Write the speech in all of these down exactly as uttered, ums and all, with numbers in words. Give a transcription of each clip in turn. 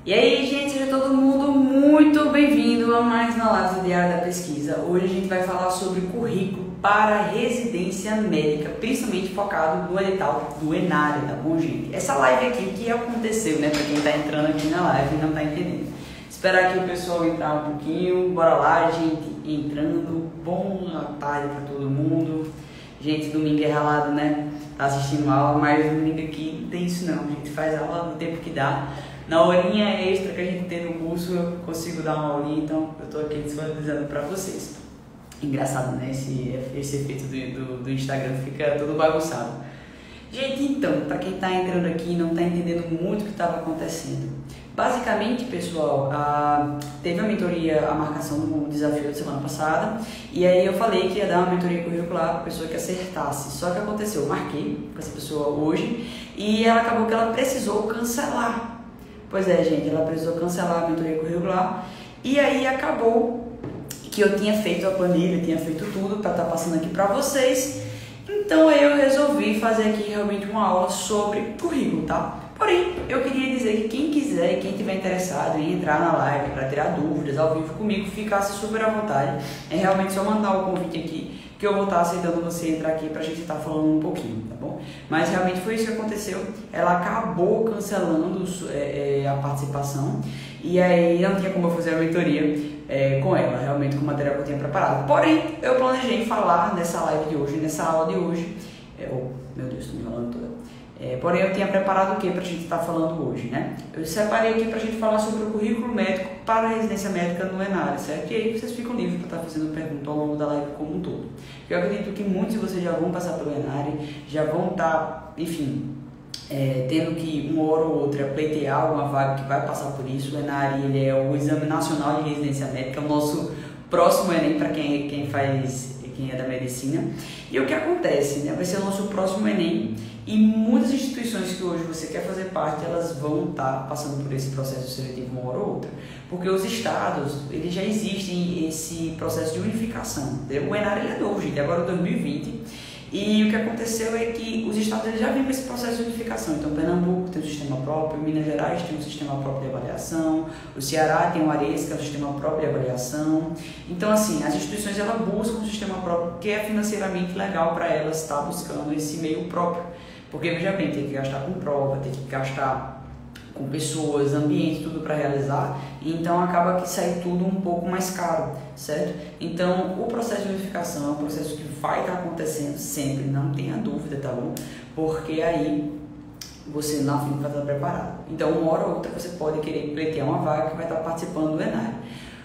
E aí, gente, seja todo mundo muito bem-vindo a mais uma live do Diário da Pesquisa. Hoje a gente vai falar sobre currículo para residência médica, principalmente focado no edital do ENARE, tá bom, gente? Essa live aqui, o que aconteceu, né, para quem tá entrando aqui na live e não tá entendendo. Esperar aqui o pessoal entrar um pouquinho, bora lá, gente, entrando. Boa tarde para todo mundo. Gente, domingo é ralado, né? Tá assistindo aula, mas domingo aqui não tem isso não, a gente faz aula no tempo que dá. Na horinha extra que a gente tem no curso, eu consigo dar uma aulinha, então eu tô aqui disponibilizando para vocês. Engraçado, né? Esse, esse efeito do, do, do Instagram fica todo bagunçado. Gente, então, para quem tá entrando aqui e não tá entendendo muito o que estava acontecendo. Basicamente, pessoal, a, teve a mentoria, a marcação do desafio da semana passada, e aí eu falei que ia dar uma mentoria curricular para a pessoa que acertasse. Só que aconteceu, eu marquei com essa pessoa hoje, e ela acabou que ela precisou cancelar. Pois é, gente, ela precisou cancelar a mentoria curricular e aí acabou que eu tinha feito a planilha, tinha feito tudo para estar passando aqui para vocês. Então eu resolvi fazer aqui realmente uma aula sobre currículo, tá? Porém, eu queria dizer que quem quiser e quem estiver interessado em entrar na live para tirar dúvidas ao vivo comigo, ficasse super à vontade. É realmente só mandar o convite aqui que eu vou estar aceitando você entrar aqui para a gente estar falando um pouquinho, tá bom? Mas realmente foi isso que aconteceu. Ela acabou cancelando é, é, a participação e aí não tinha como eu fazer a mentoria é, com ela, realmente com o material que eu tinha preparado. Porém, eu planejei falar nessa live de hoje, nessa aula de hoje. É, oh, meu Deus, estou me falando toda. É, porém, eu tinha preparado o que para a gente estar falando hoje, né? Eu separei aqui para a gente falar sobre o currículo médico para a residência médica no ENARE, certo? E aí vocês ficam livres para estar fazendo pergunta ao longo da live como um todo. Eu acredito que muitos de vocês já vão passar pelo ENARE, já vão estar, enfim, é, tendo que uma hora ou outra pleitear alguma vaga que vai passar por isso. O ENARE, ele é o Exame Nacional de Residência Médica, é o nosso próximo ENEM para quem, quem faz, quem é da medicina. E o que acontece, né? Vai ser o nosso próximo ENEM. E muitas instituições que hoje você quer fazer parte, elas vão estar passando por esse processo seletivo uma hora ou outra. Porque os estados, eles já existem esse processo de unificação. O ENARE ele é novo, gente, agora é dois mil e vinte. E o que aconteceu é que os estados eles já vêm com esse processo de unificação. Então, Pernambuco tem um sistema próprio, Minas Gerais tem um sistema próprio de avaliação, o Ceará tem o ARES, que é um sistema próprio de avaliação. Então, assim, as instituições elas buscam um sistema próprio que é financeiramente legal para elas estar buscando esse meio próprio. Porque, veja bem, tem que gastar com prova, tem que gastar com pessoas, ambiente, tudo para realizar, então acaba que sai tudo um pouco mais caro, certo? Então, o processo de unificação é um processo que vai estar acontecendo sempre, não tenha dúvida, tá bom? Porque aí você na frente vai estar preparado. Então, uma hora ou outra você pode querer pleitear uma vaga que vai estar participando do ENARE.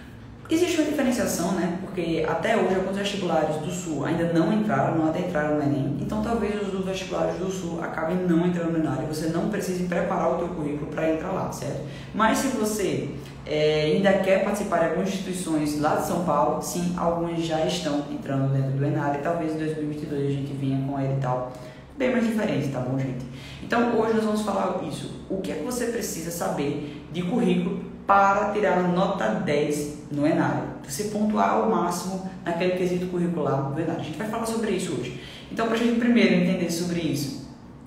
Existe uma diferenciação, né? Porque até hoje alguns vestibulares do Sul ainda não entraram, não adentraram no ENEM. Então talvez os dos vestibulares do Sul acabem não entrando no ENARE. Você não precise preparar o teu currículo para entrar lá, certo? Mas se você é, ainda quer participar de algumas instituições lá de São Paulo, sim, algumas já estão entrando dentro do ENARE. Talvez em dois mil e vinte e dois a gente venha com a edital bem mais diferente, tá bom, gente? Então hoje nós vamos falar isso. O que é que você precisa saber de currículo para tirar nota dez no ENARE, você pontuar ao máximo naquele quesito curricular do ENARE. A gente vai falar sobre isso hoje. Então, para a gente primeiro entender sobre isso,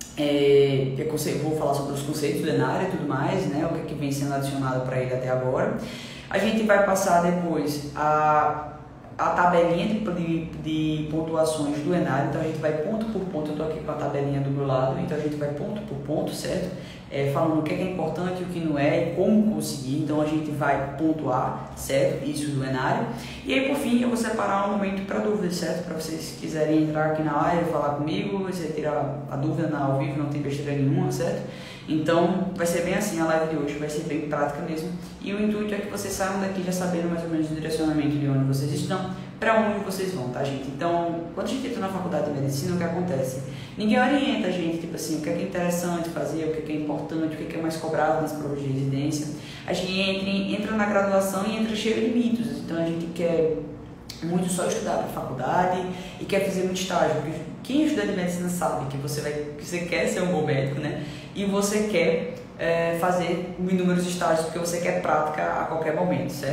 é, eu vou falar sobre os conceitos do ENARE e tudo mais, né, o que, é que vem sendo adicionado para ele até agora. A gente vai passar depois a, a tabelinha de, de, de pontuações do ENARE, então a gente vai ponto por ponto, eu estou aqui com a tabelinha do meu lado, então a gente vai ponto por ponto, certo? É, falando o que é, que é importante, o que não é e como conseguir, então a gente vai pontuar, certo? Isso do ENARE. E aí por fim eu vou separar um momento para dúvidas, certo? Para vocês quiserem entrar aqui na live, falar comigo, você tirar a dúvida na ao vivo, não tem besteira nenhuma, certo? Então vai ser bem assim a live de hoje, vai ser bem prática mesmo. E o intuito é que vocês saiam daqui já sabendo mais ou menos o direcionamento de onde vocês estão, para onde vocês vão, tá, gente? Então, quando a gente entra na faculdade de medicina, o que acontece? Ninguém orienta a gente, tipo assim, o que é, que é interessante fazer, o que é, que é importante, o que é, que é mais cobrado nas provas de residência. A gente entra, entra na graduação e entra cheio de mitos, então a gente quer muito só estudar para a faculdade e quer fazer muito estágio, porque quem estuda de medicina sabe que você, vai, que você quer ser um bom médico, né? E você quer é, fazer inúmeros estágios porque você quer prática a qualquer momento, certo?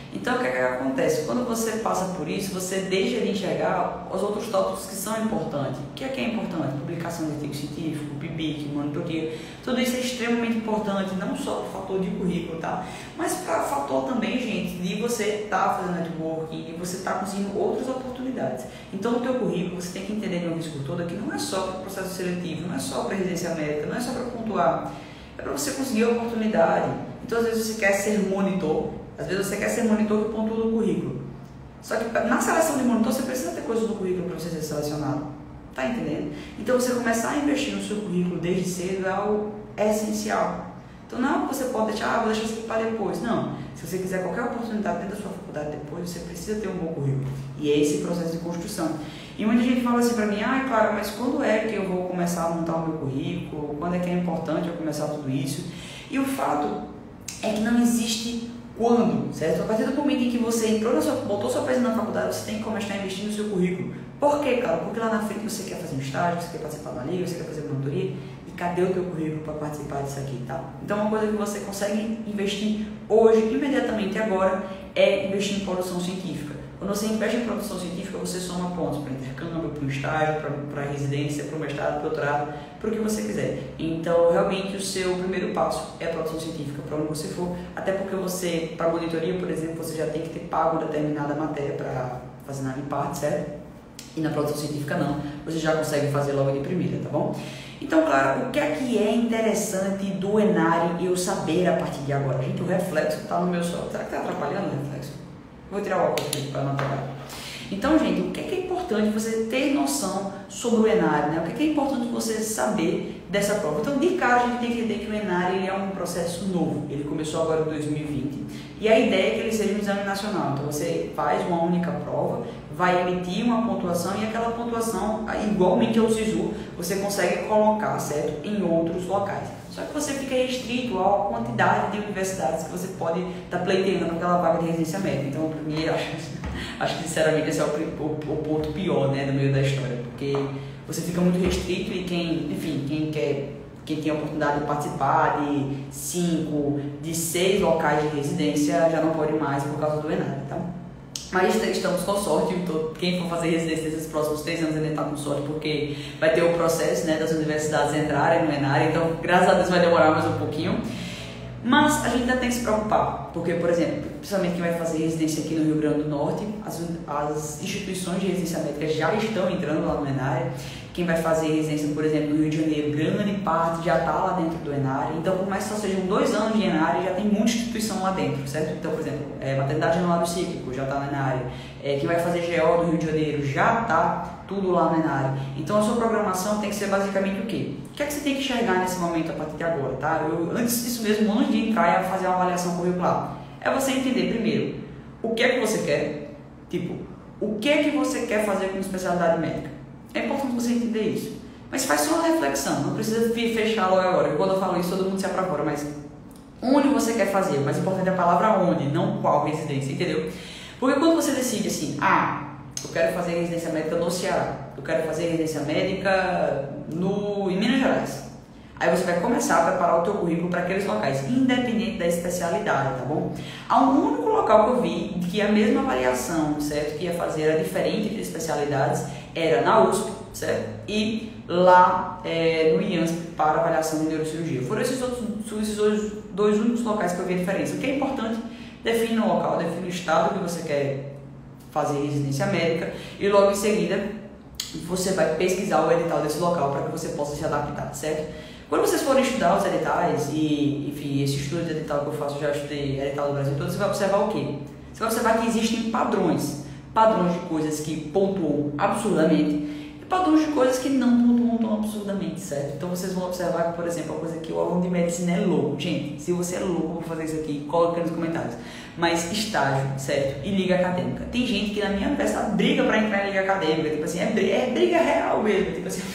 Então, o que, é que acontece? Quando você passa por isso, você deixa de enxergar os outros tópicos que são importantes. O que é que é importante? Publicação de artigo científico, P I B I C, monitoria. Tudo isso é extremamente importante, não só para o fator de currículo, tá? Mas para o fator também, gente, de você estar tá fazendo networking, de você estar tá conseguindo outras oportunidades. Então, no teu currículo, você tem que entender de uma vez por toda que não é só para o processo seletivo, não é só para residência médica, não é só para pontuar, é para você conseguir a oportunidade. Então, às vezes, você quer ser monitor. Às vezes você quer ser monitor que pontua no currículo. Só que na seleção de monitor você precisa ter coisas no currículo para você ser selecionado. Tá entendendo? Então você começar a investir no seu currículo desde cedo é algo essencial. Então não é que você pode deixar, ah, vou deixar isso para depois. Não. Se você quiser qualquer oportunidade dentro da sua faculdade depois, você precisa ter um bom currículo. E é esse processo de construção. E muita gente fala assim para mim, ah, claro, mas quando é que eu vou começar a montar o meu currículo? Quando é que é importante eu começar tudo isso? E o fato é que não existe quando, certo? A partir do momento em que você entrou na sua, botou sua presença na faculdade, você tem que começar a investir no seu currículo. Por quê, cara? Porque lá na frente você quer fazer um estágio, você quer participar de uma liga, você quer fazer uma monitoria, e cadê o teu currículo para participar disso aqui, tá? Então, uma coisa que você consegue investir hoje, imediatamente agora, é investir em produção científica. Quando você investe em produção científica, você soma pontos para intercâmbio, para um estágio, para residência, para o mestrado, para o doutorado, para o que você quiser. Então, realmente, o seu primeiro passo é a produção científica, para onde você for, até porque você, para monitoria, por exemplo, você já tem que ter pago determinada matéria para fazer na parte, certo? E na produção científica não, você já consegue fazer logo de primeira, tá bom? Então, claro, o que é que é interessante do Enare eu saber a partir de agora? Gente, o reflexo está no meu solo. Será que está atrapalhando o reflexo? Vou tirar o óculos aqui para não atrapalhar. Então, gente, o que é, que é importante você ter noção sobre o Enare, né? O que é, que é importante você saber dessa prova? Então, de cara, a gente tem que entender que o Enare ele é um processo novo. Ele começou agora em dois mil e vinte. E a ideia é que ele seja um exame nacional. Então, você faz uma única prova, vai emitir uma pontuação e aquela pontuação, igualmente ao SISU, você consegue colocar, certo, em outros locais. Só que você fica restrito à quantidade de universidades que você pode estar tá pleiteando aquela vaga de residência médica. Então, para mim, acho, acho que, sinceramente, esse é o, o, o ponto pior, né, no meio da história, porque você fica muito restrito e quem, enfim, quem quer, quem tem a oportunidade de participar de cinco, de seis locais de residência já não pode mais por causa do Enare, tá? Mas estamos com sorte, quem for fazer residência nesses próximos três anos ainda está com sorte, porque vai ter o processo, né, das universidades entrarem no Enare, então graças a Deus vai demorar mais um pouquinho. Mas a gente ainda tem que se preocupar, porque, por exemplo, principalmente quem vai fazer residência aqui no Rio Grande do Norte, as, as instituições de residência médica já estão entrando lá no Enare. Quem vai fazer residência, por exemplo, no Rio de Janeiro, grande parte já está lá dentro do Enare. Então, por mais que só sejam dois anos de Enare, já tem muita instituição lá dentro, certo? Então, por exemplo, é, maternidade no lado cíclico já está no Enare. É, quem vai fazer G O do Rio de Janeiro já está tudo lá no Enare. Então, a sua programação tem que ser basicamente o quê? O que é que você tem que enxergar nesse momento a partir de agora, tá? Eu, antes disso mesmo, antes de entrar e fazer uma avaliação curricular, é você entender primeiro o que é que você quer, tipo, o que é que você quer fazer com especialidade médica. É importante você entender isso. Mas faz só uma reflexão, não precisa fechar logo agora. Quando eu falo isso, todo mundo se apavora, mas onde você quer fazer? O mais importante é a palavra onde, não qual residência, entendeu? Porque quando você decide assim, ah, eu quero fazer residência médica no Ceará, eu quero fazer residência médica no, em Minas Gerais. Aí você vai começar a preparar o teu currículo para aqueles locais, independente da especialidade, tá bom? Há um único local que eu vi que a mesma avaliação, certo, que ia fazer era diferente de especialidades, era na U S P, certo? E lá é, no I A N S P para avaliação de neurocirurgia. Foram esses, outros, esses dois, dois únicos locais que eu vi a diferença. O que é importante, define o local, define o estado que você quer fazer residência médica e logo em seguida você vai pesquisar o edital desse local para que você possa se adaptar, certo? Quando vocês forem estudar os editais, e enfim, esse estudo de edital que eu faço, eu já estudei edital do Brasil todo, você vai observar o quê? Você vai observar que existem padrões, padrões de coisas que pontuam absurdamente e padrões de coisas que não pontuam tão absurdamente, certo? Então vocês vão observar que, por exemplo, a coisa que o aluno de medicina é louco. Gente, se você é louco por fazer isso aqui, coloque aqui nos comentários. Mas estágio, certo? E liga acadêmica. Tem gente que na minha universidade briga para entrar em liga acadêmica, tipo assim, é briga, é briga real mesmo, tipo assim...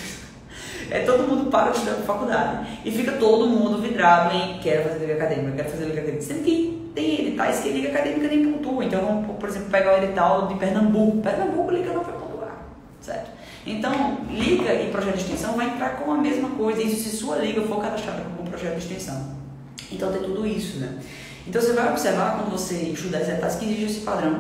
É, todo mundo para de estudar na faculdade e fica todo mundo vidrado em quero fazer liga acadêmica, quero fazer liga acadêmica. Sendo que tem editais que liga acadêmica nem pontua. Então, vamos, por exemplo, pegar o edital de Pernambuco. Pernambuco, liga não vai pontuar, certo? Então, liga e projeto de extensão vai entrar com a mesma coisa. Isso se sua liga for cadastrada como projeto de extensão. Então, tem tudo isso, né? Então você vai observar quando você estudar as etapas que existe esse padrão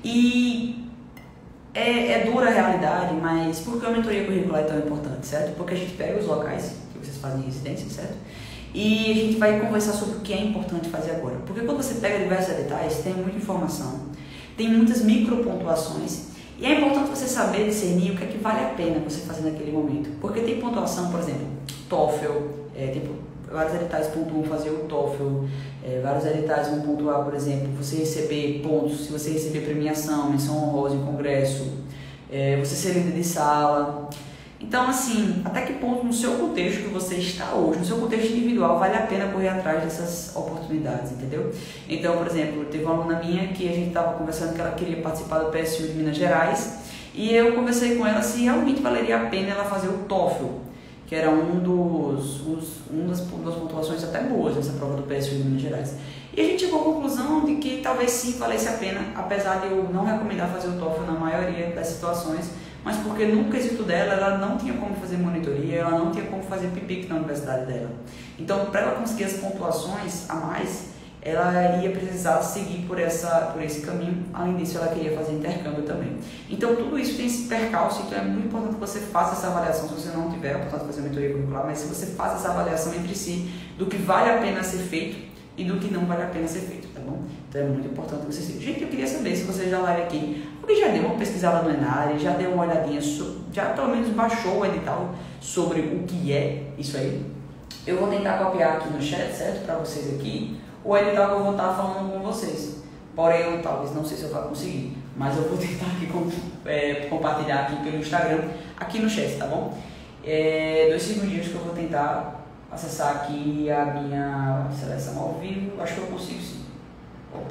e é, é dura a realidade, mas por que a mentoria curricular é tão importante, certo? Porque a gente pega os locais que vocês fazem residência, certo? E a gente vai conversar sobre o que é importante fazer agora. Porque quando você pega diversos detalhes, tem muita informação, tem muitas micropontuações e é importante você saber discernir o que é que vale a pena você fazer naquele momento. Porque tem pontuação, por exemplo, TOEFL, é, tem vários editais pontuam fazer o TOEFL, é, vários editais vão pontuar, por exemplo, você receber pontos, se você receber premiação, menção honrosa em congresso, é, você ser líder de sala. Então, assim, até que ponto no seu contexto que você está hoje, no seu contexto individual, vale a pena correr atrás dessas oportunidades, entendeu? Então, por exemplo, teve uma aluna minha que a gente estava conversando que ela queria participar do P S U de Minas Gerais e eu conversei com ela se realmente valeria a pena ela fazer o TOEFL, que era um dos, os, um das, das pontuações até boas nessa prova do P S U de Minas Gerais. E a gente chegou à conclusão de que talvez sim valesse a pena, apesar de eu não recomendar fazer o TOEFL na maioria das situações, mas porque no quesito dela, ela não tinha como fazer monitoria, ela não tinha como fazer pipic na universidade dela. Então, para ela conseguir as pontuações a mais, ela ia precisar seguir por, essa, por esse caminho. Além disso, ela queria fazer intercâmbio também. Então, tudo isso tem esse percalço, então é muito importante que você faça essa avaliação, se você não tiver a oportunidade de fazer mentoria curricular, mas se você faça essa avaliação entre si, do que vale a pena ser feito e do que não vale a pena ser feito, tá bom? Então é muito importante que você seja. Gente, eu queria saber se você já vai aqui, porque já deu uma pesquisada no Enare, já deu uma olhadinha, já pelo menos baixou o edital sobre o que é isso aí. Eu vou tentar copiar aqui no chat, certo? Para vocês aqui, o edital que eu vou estar falando com vocês. Porém, eu talvez não sei se eu vou conseguir, mas eu vou tentar aqui com, é, compartilhar aqui pelo Instagram, aqui no chat, tá bom? É, dois segundinhos que eu vou tentar acessar aqui a minha seleção ao vivo. Acho que eu consigo sim. Opa.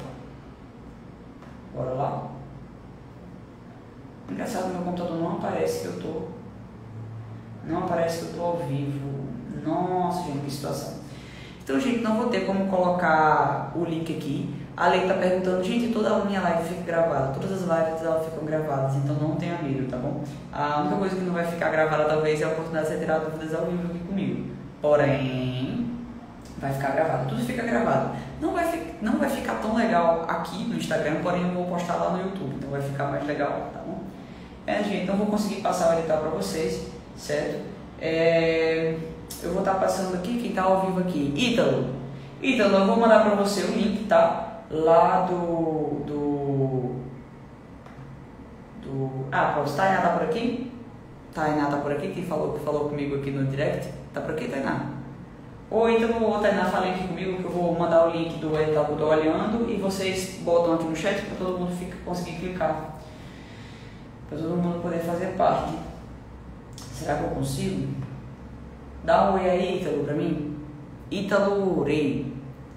Bora lá. Engraçado, meu computador não aparece que eu tô. Não aparece que eu tô ao vivo. Nossa, gente, que situação. Então, gente, não vou ter como colocar o link aqui. A Lei tá perguntando, gente, toda a minha live fica gravada. Todas as lives elas ficam gravadas, então não tenha medo, tá bom? A única coisa que não vai ficar gravada talvez é a oportunidade de você tirar dúvidas ao vivo aqui comigo. Porém, vai ficar gravado, tudo fica gravado. Não vai, fi não vai ficar tão legal aqui no Instagram, porém eu vou postar lá no YouTube, então vai ficar mais legal, tá bom? É, gente, então vou conseguir passar o edital para vocês, certo? É, eu vou estar passando aqui, quem está ao vivo aqui, Ítalo. Ítalo, eu vou mandar para você o link, tá? Lá do... do, do ah, pronto, Tainá tá por aqui? Tainá tá por aqui, que falou, que falou comigo aqui no direct. Tá por aqui, Tainá? Ou então, ô, Tainá, falei aqui comigo que eu vou mandar o link do edital que eu tô olhando e vocês botam aqui no chat para todo mundo fica, conseguir clicar. Para todo mundo poder fazer parte. Será que eu consigo? Dá um oi aí, Ítalo, pra mim. Ítalo Rei.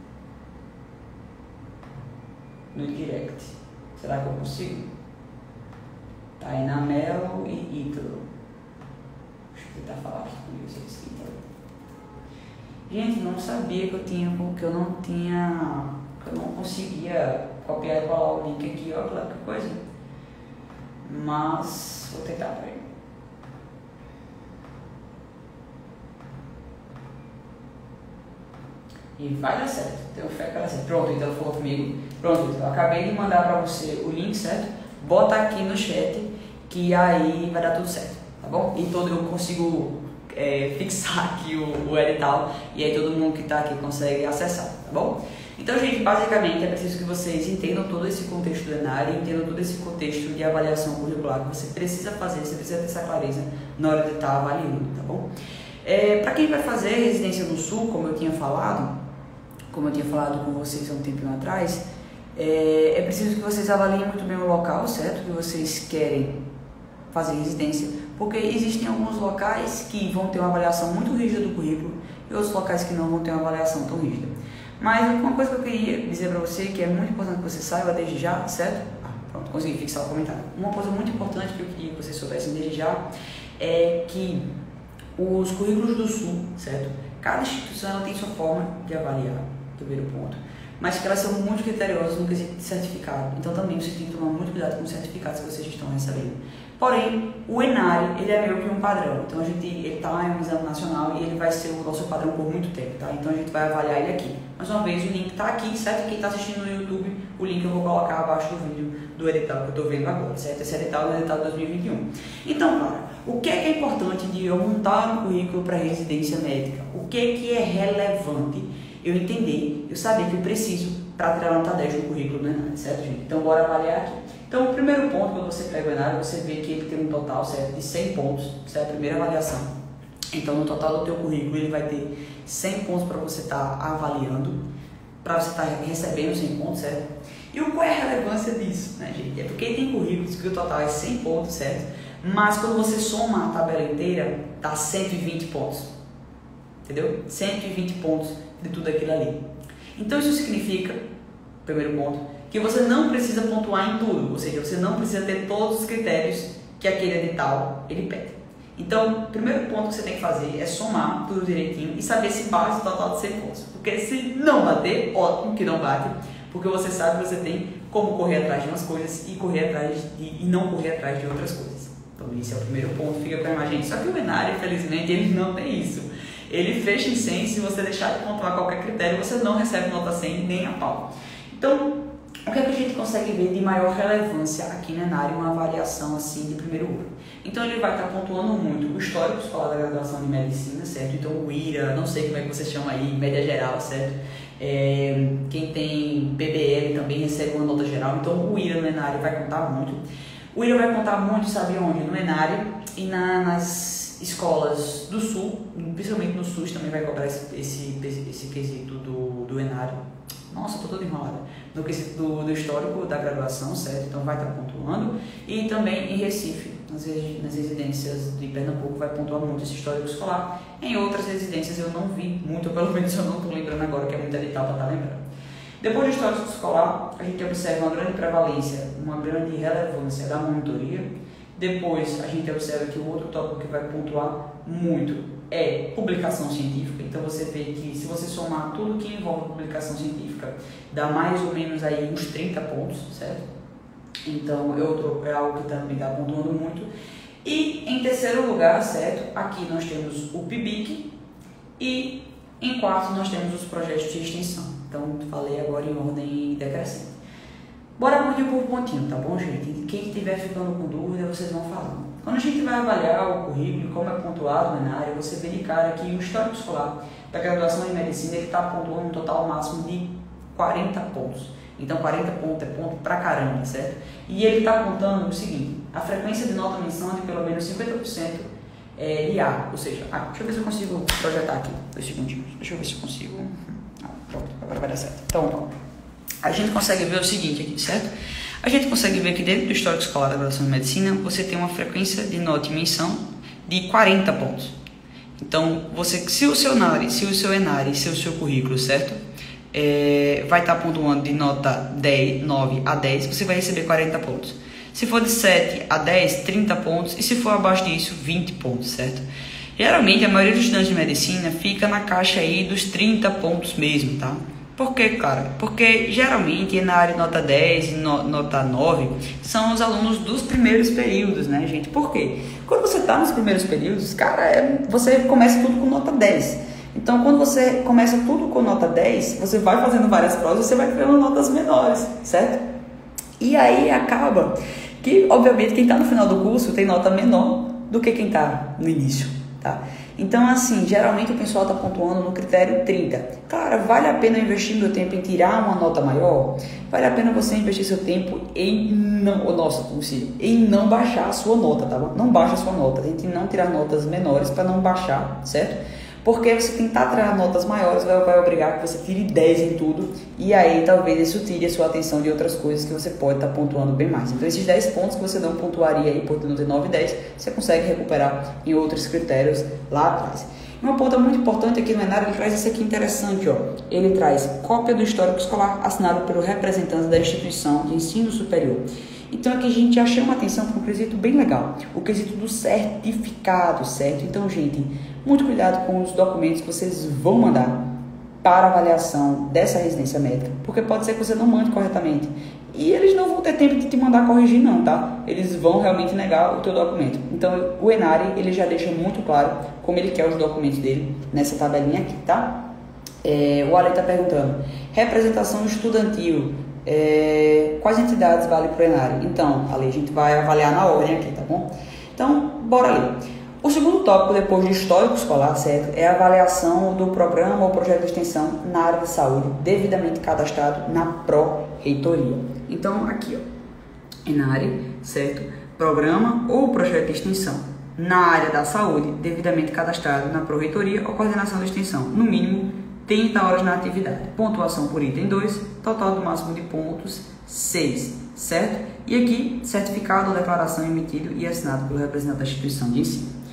No direct. Será que eu consigo? Tainá Melo e Ítalo. Deixa eu tentar falar aqui comigo, se eles quiserem. Gente, não sabia que eu tinha, que eu não tinha, que eu não conseguia copiar e colar o link aqui, olha que coisa. Mas vou tentar para ele. E vai dar certo, tenho fé que vai dar certo. Pronto, então falou comigo. Pronto, então eu acabei de mandar para você o link, certo? Bota aqui no chat que aí vai dar tudo certo, tá bom? E todo eu consigo é, fixar aqui o, o edital e aí todo mundo que está aqui consegue acessar, tá bom? Então, gente, basicamente é preciso que vocês entendam todo esse contexto do Enare, entendam todo esse contexto de avaliação curricular que você precisa fazer, você precisa ter essa clareza na hora de estar avaliando, tá bom? É, para quem vai fazer residência no Sul, como eu tinha falado, como eu tinha falado com vocês há um tempinho atrás, é, é preciso que vocês avaliem muito bem o local, certo? Que vocês querem fazer residência, porque existem alguns locais que vão ter uma avaliação muito rígida do currículo e outros locais que não vão ter uma avaliação tão rígida. Mas uma coisa que eu queria dizer para você, que é muito importante que você saiba desde já, certo? Ah, pronto, consegui fixar o comentário. Uma coisa muito importante que eu queria que vocês soubessem desde já é que os currículos do Sul, certo? Cada instituição ela tem sua forma de avaliar, primeiro ponto, mas que elas são muito criteriosas no quesito de certificado. Então também vocês têm que tomar muito cuidado com os certificados que vocês estão recebendo. Porém, o ENARE, ele é meio que um padrão. Então, a gente, ele está em um exame nacional e ele vai ser o nosso padrão por muito tempo, tá? Então, a gente vai avaliar ele aqui. Mais uma vez, o link está aqui, certo? Quem está assistindo no YouTube, o link eu vou colocar abaixo do vídeo do edital que eu estou vendo agora, certo? Esse edital é o edital de dois mil e vinte e um. Então, cara, o que é, que é importante de eu montar um currículo para residência médica? O que é que é relevante eu entender, eu saber que eu preciso para tirar nota dez no currículo, né? Certo, gente? Então, bora avaliar aqui. Então, o primeiro ponto, quando você pega o ENARE, você vê que ele tem um total, certo, de cem pontos, certo? A primeira avaliação. Então, no total do teu currículo, ele vai ter cem pontos para você estar tá avaliando, para você estar tá recebendo cem pontos, certo? E qual é a relevância disso, né, gente? É porque tem currículos que o total é cem pontos, certo? Mas quando você soma a tabela inteira, dá cento e vinte pontos. Entendeu? cento e vinte pontos de tudo aquilo ali. Então, isso significa, primeiro ponto, que você não precisa pontuar em tudo, ou seja, você não precisa ter todos os critérios que aquele edital ele pede. Então, o primeiro ponto que você tem que fazer é somar tudo direitinho e saber se bate o total de cem pontos. Porque se não bater, ótimo que não bate, porque você sabe que você tem como correr atrás de umas coisas e correr atrás de, e não correr atrás de outras coisas. Então, esse é o primeiro ponto, fica com a imagem. Só que o ENARE, infelizmente, ele não tem isso. Ele fecha em cem, se você deixar de pontuar qualquer critério, você não recebe nota cem nem a pau. Então, o que é que a gente consegue ver de maior relevância aqui no ENARE, uma avaliação assim de primeiro ano? Então, ele vai estar pontuando muito o histórico escolar da graduação de medicina, certo? Então, o I R A, não sei como é que você chama aí, média geral, certo? É, quem tem P B L também recebe uma nota geral, então o I R A no ENARE vai contar muito. O I R A vai contar muito, sabe onde? No ENARE e na, nas escolas do Sul, principalmente no SUS também vai cobrar esse, esse, esse quesito do, do ENARE. Nossa, tô toda enrolada. No quesito do, do histórico da graduação, certo? Então vai estar pontuando. E também em Recife, nas, nas residências de Pernambuco, vai pontuar muito esse histórico escolar. Em outras residências eu não vi muito, ou pelo menos eu não estou lembrando agora, que é muito edital para estar lembrando. Depois do histórico escolar, a gente observa uma grande prevalência, uma grande relevância da monitoria. Depois, a gente observa que o outro tópico que vai pontuar muito é publicação científica. Então, você vê que se você somar tudo que envolve publicação científica, dá mais ou menos aí uns trinta pontos, certo? Então, é, outro, é algo que também está pontuando muito. E, em terceiro lugar, certo? Aqui nós temos o P I B I C e, em quarto, nós temos os projetos de extensão. Então, falei agora em ordem decrescente. Bora pontinho por pontinho, tá bom, gente? Quem estiver ficando com dúvida, vocês vão falando. Quando a gente vai avaliar o currículo, como é pontuado na área, você vê de cara que o histórico escolar da graduação em medicina, ele está pontuando um total máximo de quarenta pontos. Então, quarenta pontos é ponto pra caramba, certo? E ele está apontando o seguinte, a frequência de nota menção é de pelo menos cinquenta por cento é, de A, ou seja, ah, deixa eu ver se eu consigo projetar aqui, dois segundinhos, deixa eu ver se eu consigo, ah, pronto, agora vai dar certo. Então, ó. A gente consegue ver o seguinte aqui, certo? A gente consegue ver que dentro do histórico escolar da graduação de medicina, você tem uma frequência de nota e menção de quarenta pontos. Então, você, se o seu ENARE, se o seu ENARE, se o seu currículo, certo? É, vai estar pontuando de nota dez, nove a dez, você vai receber quarenta pontos. Se for de sete a dez, trinta pontos. E se for abaixo disso, vinte pontos, certo? Geralmente, a maioria dos estudantes de medicina fica na caixa aí dos trinta pontos mesmo, tá? Por quê, cara? Porque geralmente na área nota dez e no, nota nove são os alunos dos primeiros períodos, né, gente? Por quê? Quando você tá nos primeiros períodos, cara, é, você começa tudo com nota dez. Então, quando você começa tudo com nota dez, você vai fazendo várias provas, você vai criando notas menores, certo? E aí acaba que, obviamente, quem tá no final do curso tem nota menor do que quem tá no início, tá? Então, assim, geralmente o pessoal está pontuando no critério trinta. Cara, vale a pena investir meu tempo em tirar uma nota maior? Vale a pena você investir seu tempo em não... Oh, nossa, consigo. Em não baixar a sua nota, tá bom? Não baixa a sua nota. A gente não tirar notas menores para não baixar, certo? Porque você tentar tirar notas maiores vai, vai obrigar que você tire dez em tudo. E aí, talvez isso tire a sua atenção de outras coisas que você pode estar tá pontuando bem mais. Então, esses dez pontos que você não pontuaria aí por não ter nove e dez, você consegue recuperar em outros critérios lá atrás. Uma ponta muito importante aqui no ENARE, ele traz isso aqui interessante, ó. Ele traz cópia do histórico escolar assinado pelo representante da instituição de ensino superior. Então aqui a gente já chama a atenção para um quesito bem legal, o quesito do certificado, certo? Então, gente, muito cuidado com os documentos que vocês vão mandar. para avaliação dessa residência médica, porque pode ser que você não mande corretamente. E eles não vão ter tempo de te mandar corrigir não, tá? Eles vão realmente negar o teu documento. Então, o ENARE, ele já deixa muito claro como ele quer os documentos dele nessa tabelinha aqui, tá? É, o Ale está perguntando, representação estudantil, é, quais entidades vale para o ENARE? Então, Ale, a gente vai avaliar na ordem aqui, tá bom? Então, bora ler. O segundo tópico, depois de histórico escolar, certo, é a avaliação do programa ou projeto de extensão na área de saúde, devidamente cadastrado na pró-reitoria. Então, aqui, ó, ENARE, certo, programa ou projeto de extensão na área da saúde, devidamente cadastrado na pró-reitoria ou coordenação de extensão, no mínimo trinta horas na atividade. Pontuação por item dois, total do máximo de pontos, seis, certo? E aqui, certificado ou declaração emitido e assinado pelo representante da instituição de ensino.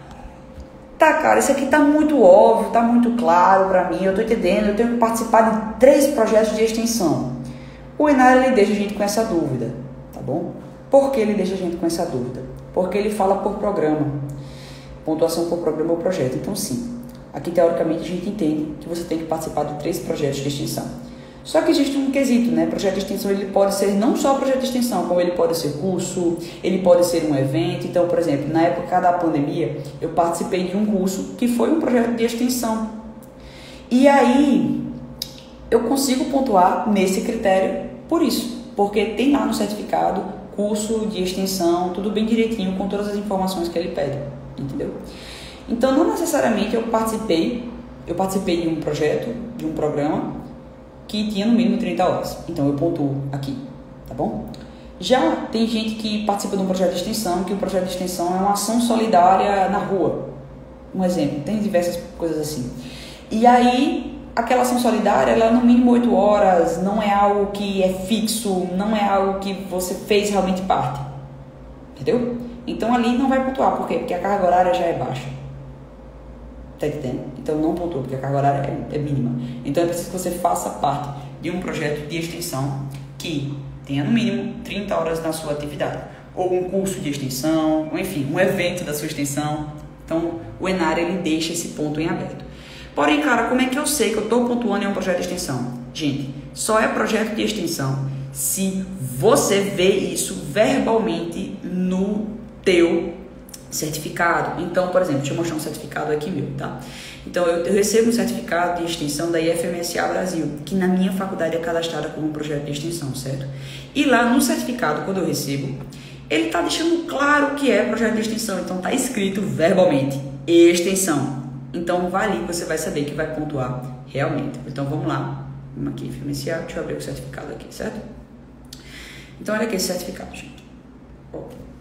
Tá, cara, isso aqui tá muito óbvio, tá muito claro para mim, eu tô entendendo, eu tenho que participar de três projetos de extensão. O ENARE, ele deixa a gente com essa dúvida, tá bom? Por que ele deixa a gente com essa dúvida? Porque ele fala por programa, pontuação por programa ou projeto. Então, sim, aqui teoricamente a gente entende que você tem que participar de três projetos de extensão. Só que existe um quesito, né? Projeto de extensão, ele pode ser não só projeto de extensão, como ele pode ser curso, ele pode ser um evento. Então, por exemplo, na época da pandemia, eu participei de um curso que foi um projeto de extensão. E aí, eu consigo pontuar nesse critério por isso, porque tem lá no certificado, curso de extensão, tudo bem direitinho, com todas as informações que ele pede, entendeu? Então, não necessariamente eu participei, eu participei de um projeto, de um programa, que tinha no mínimo trinta horas. Então, eu pontuo aqui, tá bom? Já tem gente que participa de um projeto de extensão, que o projeto de extensão é uma ação solidária na rua. Um exemplo, tem diversas coisas assim. E aí, aquela ação solidária, ela é no mínimo oito horas, não é algo que é fixo, não é algo que você fez realmente parte. Entendeu? Então, ali não vai pontuar. Por quê? Porque a carga horária já é baixa. Tá entendendo? Então não pontua, porque a carga horária é, é mínima. Então é preciso que você faça parte de um projeto de extensão que tenha no mínimo trinta horas na sua atividade. Ou um curso de extensão, ou enfim, um evento da sua extensão. Então o ENARE, ele deixa esse ponto em aberto. Porém, cara, como é que eu sei que eu estou pontuando em um projeto de extensão? Gente, só é projeto de extensão se você vê isso verbalmente no teu certificado. Então, por exemplo, deixa eu mostrar um certificado aqui meu, tá? Então, eu, eu recebo um certificado de extensão da I F M S A Brasil, que na minha faculdade é cadastrada como um projeto de extensão, certo? E lá no certificado, quando eu recebo, ele tá deixando claro que é projeto de extensão. Então, tá escrito verbalmente, extensão. Então, vai ali que você vai saber que vai pontuar realmente. Então, vamos lá. Vamos aqui, I F M S A, deixa eu abrir o certificado aqui, certo? Então, olha aqui esse certificado, gente. Ó.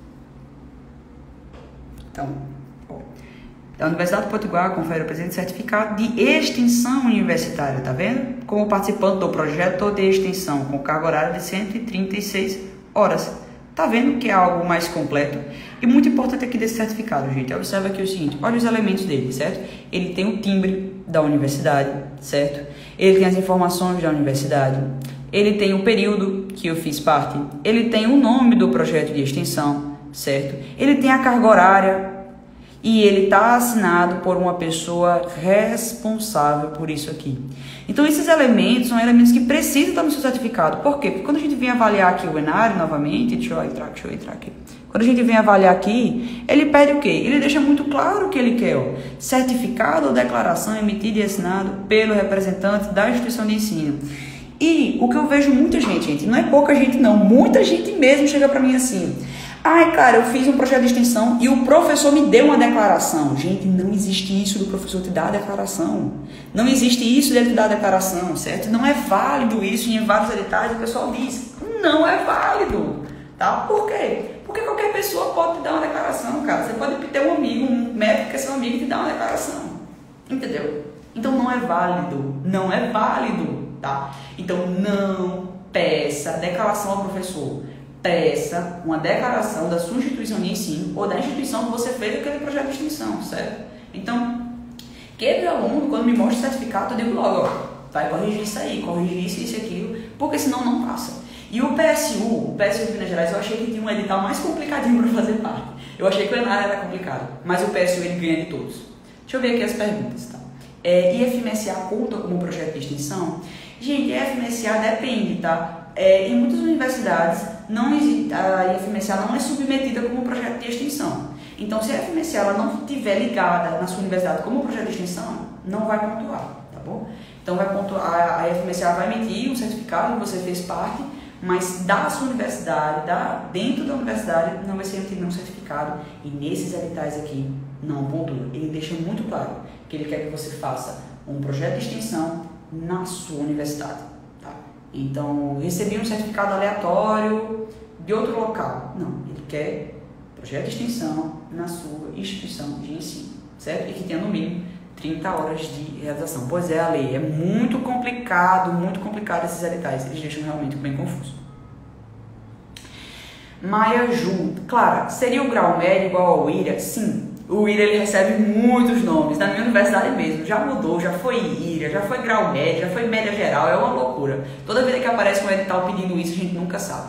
Então, ó, da Universidade do Potiguar confere o presente certificado de extensão universitária, tá vendo? Como participante do projeto de extensão, com carga horária de cento e trinta e seis horas. Tá vendo que é algo mais completo? E muito importante aqui desse certificado, gente, observa aqui o seguinte, olha os elementos dele, certo? Ele tem o timbre da universidade, certo? Ele tem as informações da universidade, ele tem o período que eu fiz parte, ele tem o nome do projeto de extensão, certo? Ele tem a carga horária e ele está assinado por uma pessoa responsável por isso aqui. Então, esses elementos são elementos que precisam estar no seu certificado. Por quê? Porque quando a gente vem avaliar aqui o ENARE novamente, deixa eu entrar, deixa eu entrar aqui. Quando a gente vem avaliar aqui, ele pede o quê? Ele deixa muito claro o que ele quer, ó. Certificado ou declaração emitida e assinado pelo representante da instituição de ensino. E o que eu vejo muita gente, gente, não é pouca gente não, muita gente mesmo chega para mim assim: ai, cara, eu fiz um projeto de extensão e o professor me deu uma declaração. Gente, não existe isso do professor te dar a declaração. Não existe isso dele te dar a declaração, certo? Não é válido isso. E em vários editais o pessoal diz, não é válido, tá? Por quê? Porque qualquer pessoa pode te dar uma declaração, cara. Você pode ter um amigo, um médico que é seu amigo e te dar uma declaração. Entendeu? Então não é válido. Não é válido, tá? Então não peça declaração ao professor. Peça uma declaração da sua instituição de ensino ou da instituição que você fez aquele projeto de extensão, certo? Então, quebra o aluno, quando me mostra o certificado, eu digo logo, ó, vai corrigir isso aí, corrigir isso, isso e aquilo, porque senão não passa. E o P S U, o P S U de Minas Gerais, eu achei que tinha um edital mais complicadinho para fazer parte. Eu achei que o ENARE era complicado, mas o P S U ele ganha de todos. Deixa eu ver aqui as perguntas, tá? É, I F M S A conta como projeto de extensão? Gente, I F M S A depende, tá? É, em muitas universidades, não existe, a I F M S A não é submetida como projeto de extensão. Então, se a I F M S A ela não estiver ligada na sua universidade como projeto de extensão, não vai pontuar, tá bom? Então, vai pontuar, a I F M S A vai emitir um certificado que você fez parte, mas da sua universidade, da, dentro da universidade, não vai ser emitido nenhum certificado. E nesses editais aqui, não pontua. Ele deixa muito claro que ele quer que você faça um projeto de extensão na sua universidade, tá? Então, recebi um certificado aleatório de outro local. Não, ele quer projeto de extensão na sua instituição de ensino, certo? E que tenha no mínimo trinta horas de realização. Pois é, a lei é muito complicado, muito complicado esses editais, eles deixam realmente bem confuso. Maia Ju, Clara, seria o grau médio igual ao I R A? Sim, o I R A ele recebe muitos nomes, na minha universidade mesmo, já mudou, já foi I R A, já foi grau médio, já foi média geral, é uma loucura. Toda vez que aparece um edital pedindo isso, a gente nunca sabe.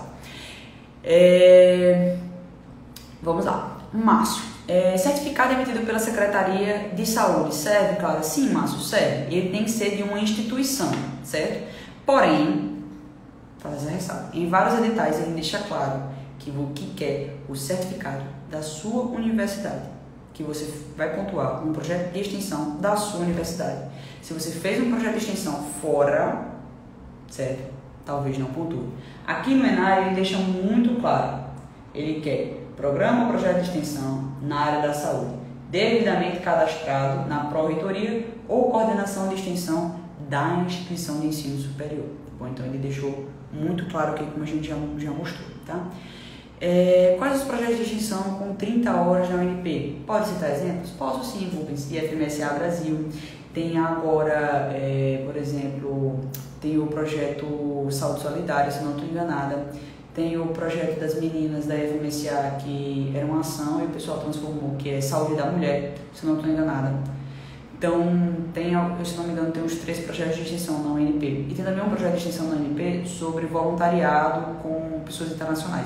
É... Vamos lá, Márcio. É, certificado emitido pela Secretaria de Saúde serve, Clara? Sim, Márcio, serve. Ele tem que ser de uma instituição, certo? Porém, faz a ressalva, em vários editais ele deixa claro que o que quer o certificado da sua universidade, que você vai pontuar um projeto de extensão da sua universidade. Se você fez um projeto de extensão fora, certo? Talvez não pontue. Aqui no ENARE ele deixa muito claro, ele quer programa ou projeto de extensão na área da saúde, devidamente cadastrado na Pró-Reitoria ou coordenação de extensão da instituição de ensino superior. Bom, então ele deixou muito claro aqui, como a gente já, já mostrou, tá? É, quais os projetos de extensão com trinta horas na U N P? Pode citar exemplos? Posso sim, Rubens. I F M S A Brasil. Tem agora, é, por exemplo, tem o projeto Saúde Solidária, se não estou enganada. Tem o projeto das meninas da I F M S A, que era uma ação e o pessoal transformou, que é Saúde da Mulher, se não estou enganada. Então, tem, se não me engano, tem uns três projetos de extensão na U N P. E tem também um projeto de extensão na U N P sobre voluntariado com pessoas internacionais,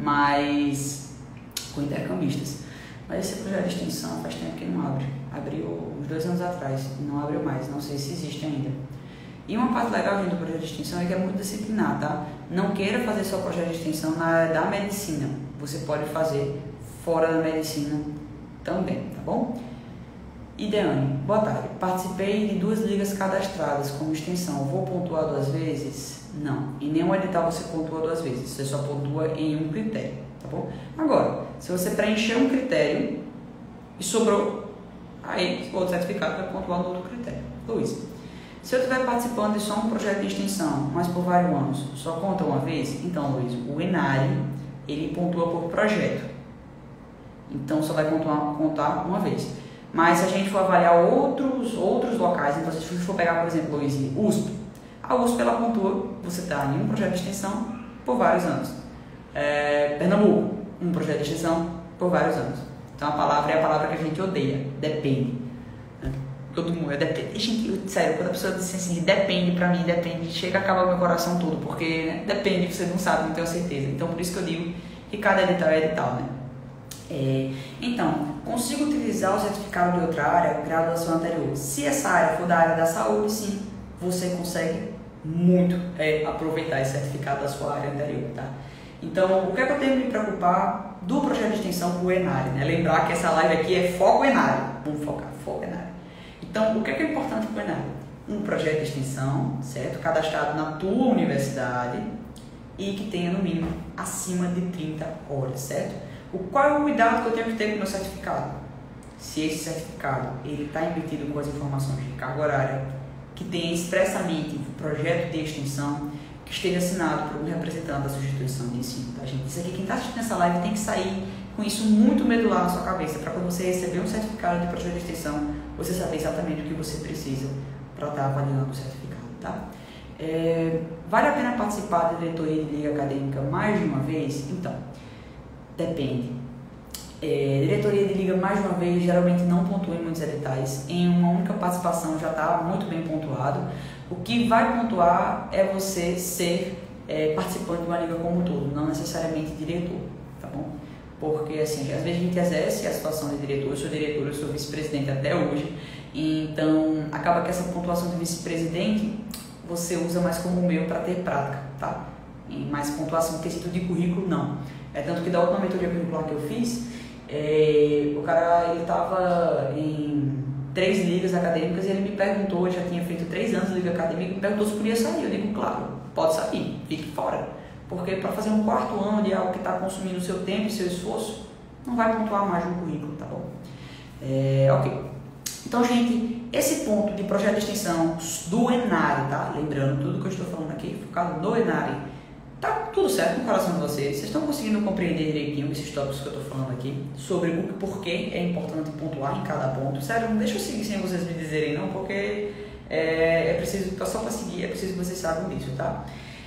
mas com intercambistas. Mas esse projeto de extensão faz tempo que não abre. Abriu uns dois anos atrás e não abriu mais, não sei se existe ainda. E uma parte legal, gente, do projeto de extensão é que é muito disciplinar, tá? Não queira fazer só projeto de extensão na área da medicina. Você pode fazer fora da medicina também, tá bom? Ideane, boa tarde. Participei de duas ligas cadastradas como extensão. Vou pontuar duas vezes? Não. Em nenhum edital você pontua duas vezes. Você só pontua em um critério, tá bom? Agora, se você preencher um critério e sobrou, aí o outro certificado vai pontuar no outro critério. Luiz, se eu estiver participando de só um projeto de extensão, mas por vários anos, só conta uma vez? Então, Luiz, o ENARE, ele pontua por projeto. Então, só vai pontuar, contar uma vez. Mas se a gente for avaliar outros, outros locais, então se a gente for pegar, por exemplo, Luiz, U S P, a U S P ela pontua, você está em um projeto de extensão por vários anos. É, Pernambuco, um projeto de extensão por vários anos. Então a palavra é a palavra que a gente odeia, depende. Todo mundo é depende. Gente, sério, quando a pessoa diz assim, depende, pra mim, depende, chega a acabar o meu coração todo, porque né, depende, você não sabe, não tenho certeza. Então por isso que eu digo que cada edital é edital, né? É, então, consigo utilizar o certificado de outra área, graduação anterior. Se essa área for da área da saúde, sim, você consegue muito é, aproveitar esse certificado da sua área anterior, tá? Então, o que é que eu tenho que me preocupar do projeto de extensão com o ENARE, né? Lembrar que essa live aqui é foco ENARE. Vamos focar, foco ENARE. Então, o que é que é importante para o ENARE? Um projeto de extensão, certo? Cadastrado na tua universidade e que tenha, no mínimo, acima de trinta horas, certo? O, qual é o cuidado que eu tenho que ter com o meu certificado? Se esse certificado está embutido com as informações de carga horária, que tenha expressamente um projeto de extensão, que esteja assinado por um representante da sua instituição de ensino, tá, gente? Isso aqui, quem está assistindo essa live tem que sair com isso muito medular na sua cabeça, para quando você receber um certificado de projeto de extensão, você saber exatamente o que você precisa para estar avaliando o certificado, tá? É, vale a pena participar da diretoria de liga acadêmica mais de uma vez? Então, depende. É, diretoria de liga, mais uma vez, geralmente não pontua em muitos editais. Em uma única participação já está muito bem pontuado. O que vai pontuar é você ser é, participante de uma liga como um todo, não necessariamente diretor, tá bom? Porque, assim, às vezes a gente exerce a situação de diretor, eu sou diretor, eu sou vice-presidente até hoje, Então, acaba que essa pontuação de vice-presidente você usa mais como meio para ter prática, tá? E mais pontuação de quesito de currículo, não. É tanto que da última mentoria curricular que eu fiz, é, o cara, ele tava em três ligas acadêmicas e ele me perguntou, eu já tinha feito três anos de liga acadêmica, me perguntou se podia sair. Eu digo, claro, pode sair, fique fora. Porque para fazer um quarto ano de algo que está consumindo o seu tempo e seu esforço, não vai pontuar mais no currículo, tá bom? É, ok. Então, gente, esse ponto de projeto de extensão do Enare, tá? Lembrando, tudo que eu estou falando aqui, focado no Enare, tá tudo certo no coração de vocês? Vocês estão conseguindo compreender direitinho esses tópicos que eu estou falando aqui? Sobre o porquê é importante pontuar em cada ponto. Sério, não deixa eu seguir sem vocês me dizerem não, porque é, é preciso, só para seguir, é preciso que vocês saibam disso, tá?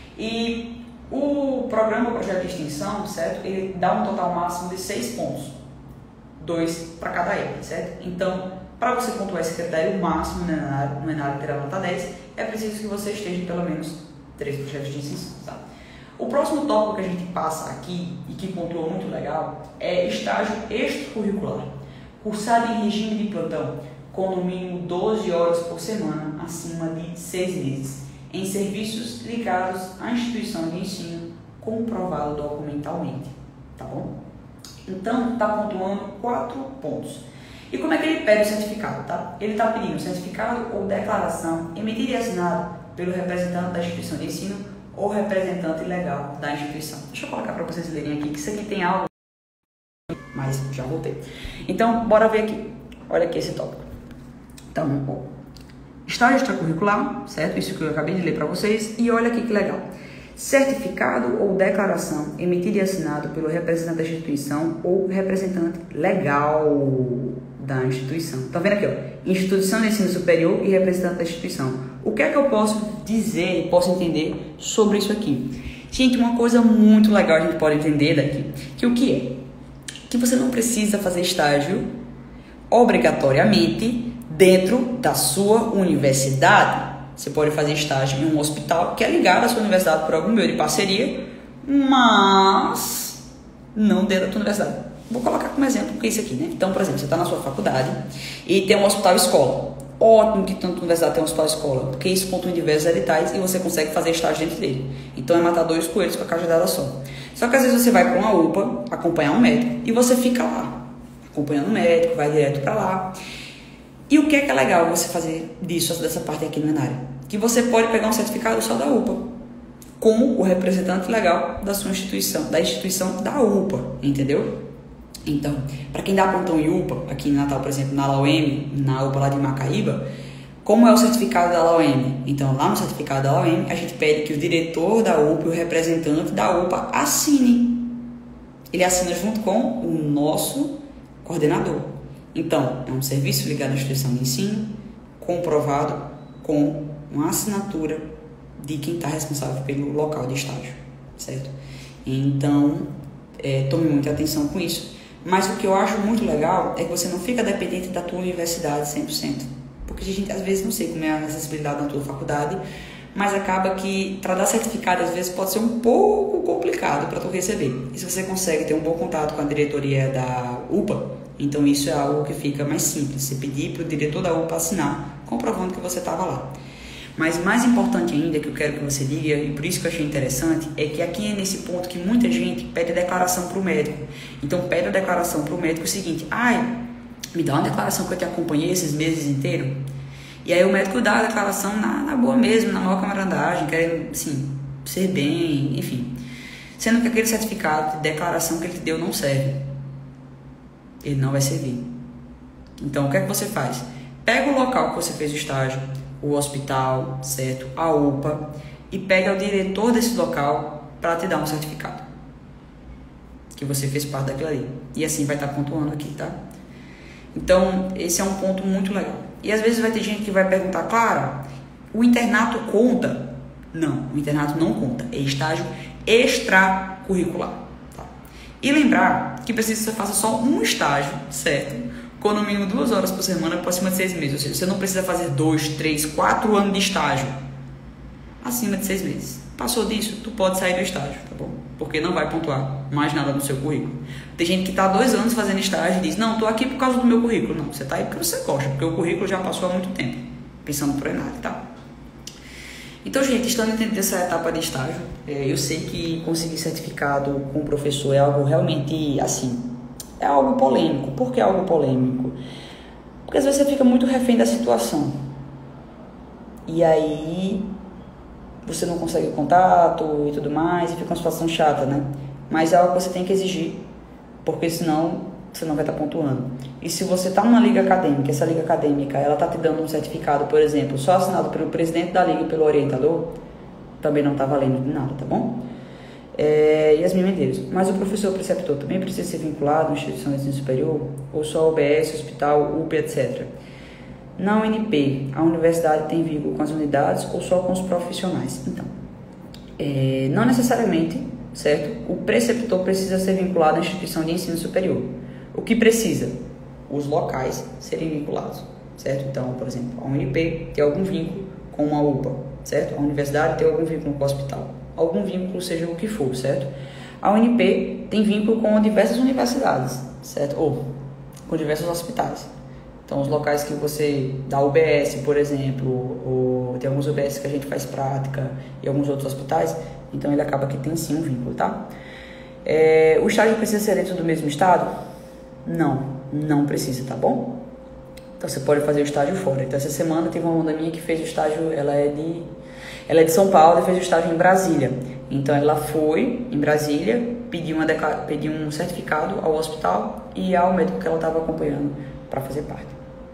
E o programa, o projeto de extensão, certo? Ele dá um total máximo de seis pontos. Dois para cada E, certo? Então, para você pontuar esse critério máximo no Enare, no Enare terá nota dez, é preciso que você esteja em pelo menos três projetos de extensão, tá? O próximo tópico que a gente passa aqui, e que pontuou muito legal, é estágio extracurricular. Cursado em regime de plantão, com no mínimo doze horas por semana, acima de seis meses, em serviços ligados à instituição de ensino, comprovado documentalmente, tá bom? Então, está pontuando quatro pontos. E como é que ele pede o certificado, tá? Ele está pedindo certificado ou declaração emitida e assinado pelo representante da instituição de ensino ou representante legal da instituição. Deixa eu colocar para vocês lerem aqui, que isso aqui tem algo, mas já voltei. Então, bora ver aqui. Olha aqui esse tópico. Então, bom, estágio extracurricular, certo? Isso que eu acabei de ler para vocês. E olha aqui que legal. Certificado ou declaração emitido e assinado pelo representante da instituição ou representante legal da instituição. Tá vendo aqui, ó? Instituição de ensino superior e representante da instituição. O que é que eu posso dizer e posso entender sobre isso aqui? Gente, uma coisa muito legal a gente pode entender daqui, que o que é? Que você não precisa fazer estágio obrigatoriamente dentro da sua universidade. Você pode fazer estágio em um hospital que é ligado à sua universidade por algum meio de parceria, mas não dentro da sua universidade. Vou colocar como exemplo porque é isso aqui, né? Então, por exemplo, você está na sua faculdade e tem um hospital escola. Ótimo que tanto a universidade tem um hospital escola, porque isso pontua em diversos editais e você consegue fazer estágio dentro dele. Então é matar dois coelhos com a cajadada só. Só que às vezes você vai para uma U P A acompanhar um médico e você fica lá, acompanhando o médico, vai direto para lá. E o que é que é legal você fazer disso, dessa parte aqui no Enare? Que você pode pegar um certificado só da U P A, com o representante legal da sua instituição, da instituição da U P A, entendeu? Então, para quem dá plantão em U P A, aqui em Natal, por exemplo, na L A U M, na U P A lá de Macaíba, como é o certificado da L A U M? Então, lá no certificado da L A U M, a gente pede que o diretor da U P A e o representante da U P A assinem. Ele assina junto com o nosso coordenador. Então, é um serviço ligado à instituição de ensino, comprovado com uma assinatura de quem está responsável pelo local de estágio, certo? Então, é, tome muita atenção com isso. Mas o que eu acho muito legal é que você não fica dependente da tua universidade cem por cento. Porque a gente, às vezes, não sei como é a acessibilidade na tua faculdade, mas acaba que, para dar certificado, às vezes, pode ser um pouco complicado para tu receber. E se você consegue ter um bom contato com a diretoria da U P A, então isso é algo que fica mais simples. Você pedir para o diretor da U P A assinar, comprovando que você estava lá. Mas mais importante ainda, que eu quero que você diga, e por isso que eu achei interessante, é que aqui é nesse ponto que muita gente pede declaração para o médico. Então pede a declaração para o médico o seguinte: ai, me dá uma declaração que eu te acompanhei esses meses inteiros. E aí o médico dá a declaração na, na boa mesmo, na maior camaradagem, querendo, assim, ser bem, enfim. Sendo que aquele certificado de declaração que ele te deu não serve. Ele não vai servir. Então o que é que você faz? Pega o local que você fez o estágio, o hospital, certo? A U P A, e pega o diretor desse local para te dar um certificado que você fez parte daquilo ali. E assim vai estar pontuando aqui, tá? Então, esse é um ponto muito legal. E às vezes vai ter gente que vai perguntar: Clara, o internato conta? Não, o internato não conta. É estágio extracurricular, tá? E lembrar que precisa que você faça só um estágio, certo? Com no mínimo duas horas por semana por acima de seis meses. Ou seja, você não precisa fazer dois, três, quatro anos de estágio acima de seis meses. Passou disso, tu pode sair do estágio, tá bom? Porque não vai pontuar mais nada no seu currículo. Tem gente que está há dois anos fazendo estágio e diz, não, estou aqui por causa do meu currículo. Não, você está aí porque você gosta, porque o currículo já passou há muito tempo, pensando pro Enare, tá? Então, gente, estando dentro dessa etapa de estágio, é, eu sei que conseguir certificado com o professor é algo realmente, assim, é algo polêmico. Por que é algo polêmico? Porque às vezes você fica muito refém da situação. E aí você não consegue contato e tudo mais, e fica uma situação chata, né? Mas é algo que você tem que exigir, porque senão você não vai estar pontuando. E se você está numa liga acadêmica, essa liga acadêmica, ela está te dando um certificado, por exemplo, só assinado pelo presidente da liga e pelo orientador, também não está valendo de nada, tá bom? É, Yasmin Medeiros, mas o professor preceptor também precisa ser vinculado à instituição de ensino superior? Ou só O B S, hospital, U P, etcétera? Na U N P, a universidade tem vínculo com as unidades ou só com os profissionais? Então, é, não necessariamente, certo? O preceptor precisa ser vinculado à instituição de ensino superior. O que precisa? Os locais serem vinculados, certo? Então, por exemplo, a U N P tem algum vínculo com uma U P A, certo? A universidade tem algum vínculo com o hospital. Algum vínculo, seja o que for, certo? A U N P tem vínculo com diversas universidades, certo? Ou com diversos hospitais. Então, os locais que você dá U B S, por exemplo, ou tem alguns U B S que a gente faz prática e alguns outros hospitais, então ele acaba que tem sim um vínculo, tá? É, o estágio precisa ser dentro do mesmo estado? Não, não precisa, tá bom? Então, você pode fazer o estágio fora. Então, essa semana teve uma aluna minha que fez o estágio, ela é de, ela é de São Paulo e fez o estágio em Brasília. Então, ela foi em Brasília, pediu, uma declara, pediu um certificado ao hospital e ao médico que ela estava acompanhando para fazer parte.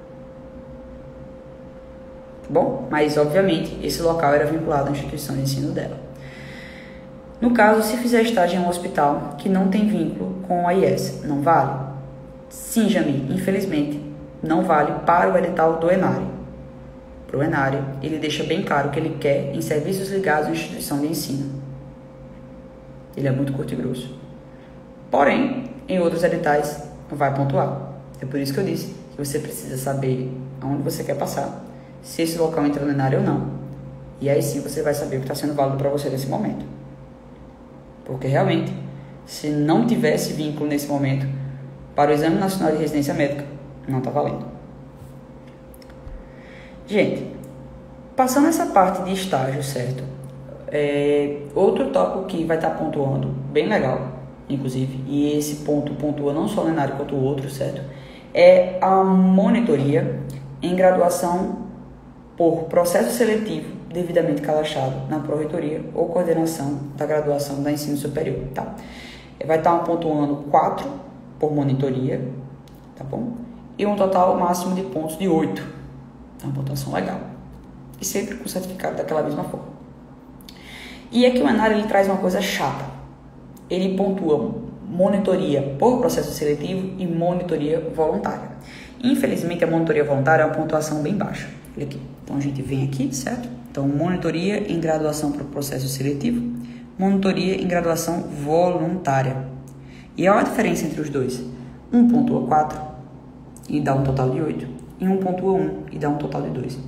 Bom, mas obviamente esse local era vinculado à instituição de ensino dela. No caso, se fizer estágio em um hospital que não tem vínculo com a I E S, não vale? Sim, Jami, infelizmente não vale para o edital do Enare. Para o Enare, ele deixa bem claro o que ele quer em serviços ligados à instituição de ensino. Ele é muito curto e grosso. Porém, em outros editais vai pontuar. É por isso que eu disse que você precisa saber aonde você quer passar, se esse local entra no Enare ou não. E aí sim você vai saber o que está sendo válido para você nesse momento. Porque realmente, se não tivesse vínculo nesse momento para o Exame Nacional de Residência Médica, não está valendo. Gente, passando essa parte de estágio, certo? É, outro tópico que vai estar tá pontuando, bem legal, inclusive, e esse ponto pontua não só no Enare quanto o outro, certo? É a monitoria em graduação por processo seletivo devidamente cadastrado na Pró-Reitoria ou coordenação da graduação da ensino superior, tá? Vai estar pontuando quatro por monitoria, tá bom? E um total máximo de pontos de oito. É uma pontuação legal. E sempre com certificado daquela mesma forma. E aqui o Enare ele traz uma coisa chata. Ele pontua monitoria por processo seletivo e monitoria voluntária. Infelizmente, a monitoria voluntária é uma pontuação bem baixa. Olha aqui. Então, a gente vem aqui, certo? Então, monitoria em graduação por processo seletivo, monitoria em graduação voluntária. E olha a diferença entre os dois. Um pontua quatro e dá um total de oito. E um pontua um e dá um total de dois.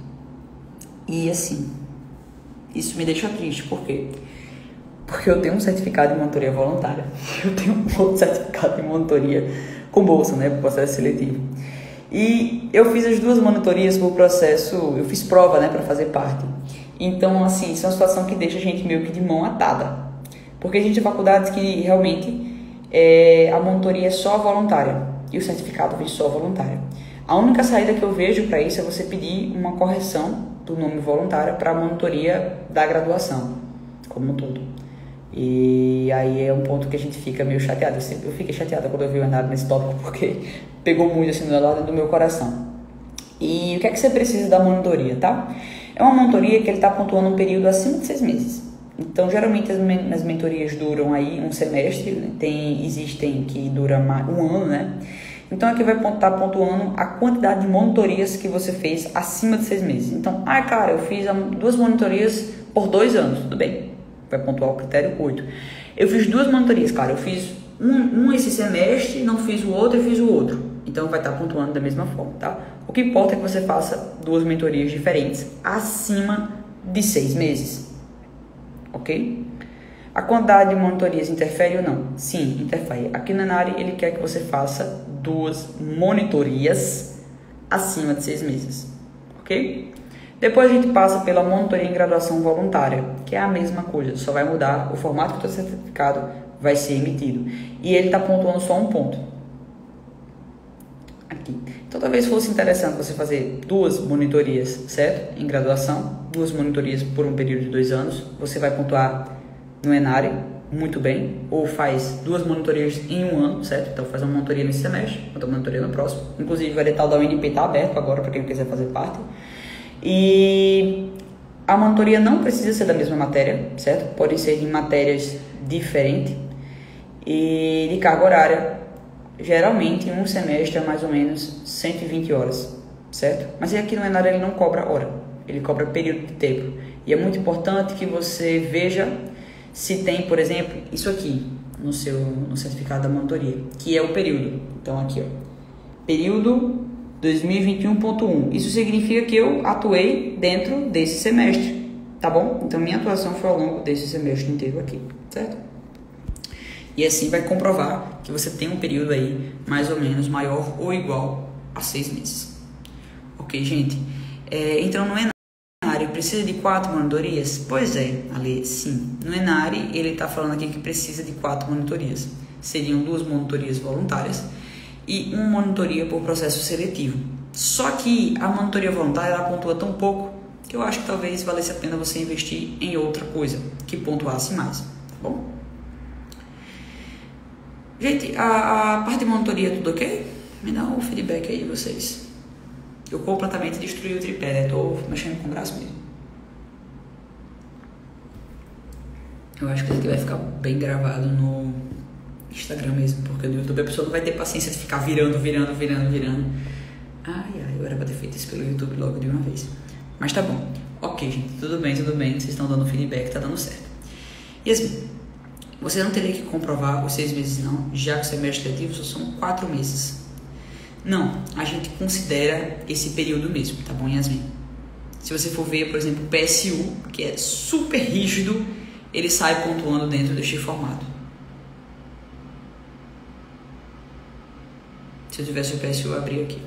E assim, isso me deixa triste. Por quê? Porque eu tenho um certificado de monitoria voluntária. Eu tenho um outro certificado de monitoria com bolsa, né? Por processo seletivo. E eu fiz as duas monitorias por processo, eu fiz prova, né, para fazer parte. Então, assim, isso é uma situação que deixa a gente meio que de mão atada. Porque a gente tem faculdades que realmente é, a monitoria é só voluntária e o certificado vem só voluntário. A única saída que eu vejo para isso é você pedir uma correção do nome voluntário para a monitoria da graduação, como um todo. E aí é um ponto que a gente fica meio chateado. Eu, sempre, eu fiquei chateada quando eu vi o Enare nesse tópico, porque pegou muito assim do lado do meu coração. E o que é que você precisa da monitoria, tá? É uma monitoria que ele está pontuando um período acima de seis meses. Então, geralmente as, men as mentorias duram aí um semestre, né? Tem, existem que duram um ano, né? Então, aqui vai estar pontuando a quantidade de monitorias que você fez acima de seis meses. Então, ah, cara, eu fiz duas monitorias por dois anos, tudo bem. Vai pontuar o critério oito. Eu fiz duas monitorias, cara. Eu fiz um, um esse semestre, não fiz o outro e fiz o outro. Então, vai estar pontuando da mesma forma, tá? O que importa é que você faça duas mentorias diferentes acima de seis meses. ok? A quantidade de monitorias interfere ou não? Sim, interfere. Aqui no Enari, ele quer que você faça duas monitorias acima de seis meses, ok? Depois a gente passa pela monitoria em graduação voluntária, que é a mesma coisa, só vai mudar o formato que o teu certificado vai ser emitido. E ele está pontuando só um ponto. Aqui. Então, talvez fosse interessante você fazer duas monitorias, certo? Em graduação, duas monitorias por um período de dois anos. Você vai pontuar no Enari muito bem, ou faz duas monitorias em um ano, certo? Então faz uma monitoria nesse semestre, outra monitoria no próximo. Inclusive o edital da U N P está aberto agora para quem quiser fazer parte. E a monitoria não precisa ser da mesma matéria, certo? Podem ser em matérias diferentes e de carga horária. Geralmente em um semestre é mais ou menos cento e vinte horas, certo? Mas aqui no Enari ele não cobra hora, ele cobra período de tempo. E é muito importante que você veja se tem, por exemplo, isso aqui no seu no certificado da monitoria, que é o período. Então aqui, ó, período dois mil e vinte e um ponto um. Isso significa que eu atuei dentro desse semestre, tá bom? Então minha atuação foi ao longo desse semestre inteiro aqui, certo? E assim vai comprovar que você tem um período aí mais ou menos maior ou igual a seis meses. Ok, gente? É, então não é precisa de quatro monitorias? Pois é, ali sim. No Enari, ele está falando aqui que precisa de quatro monitorias. Seriam duas monitorias voluntárias e uma monitoria por processo seletivo. Só que a monitoria voluntária ela pontua tão pouco que eu acho que talvez valesse a pena você investir em outra coisa que pontuasse mais, tá bom? Gente, a, a parte de monitoria tudo ok? Me dá um feedback aí de vocês. Eu completamente destruí o tripé, né? Tô mexendo com o braço mesmo. Eu acho que isso aqui vai ficar bem gravado no Instagram mesmo, porque no YouTube a pessoa não vai ter paciência de ficar virando, virando, virando, virando. Ai, ai, eu era pra ter feito isso pelo YouTube logo de uma vez. Mas tá bom. Ok, gente, tudo bem, tudo bem. Vocês estão dando feedback, tá dando certo. E assim, você não teria que comprovar os seis meses não, já que o semestre letivo só são quatro meses. Não, a gente considera esse período mesmo, tá bom, Yasmin? Se você for ver, por exemplo, o P S U, que é super rígido, ele sai pontuando dentro deste formato. Se eu tivesse o P S U, eu abria aqui.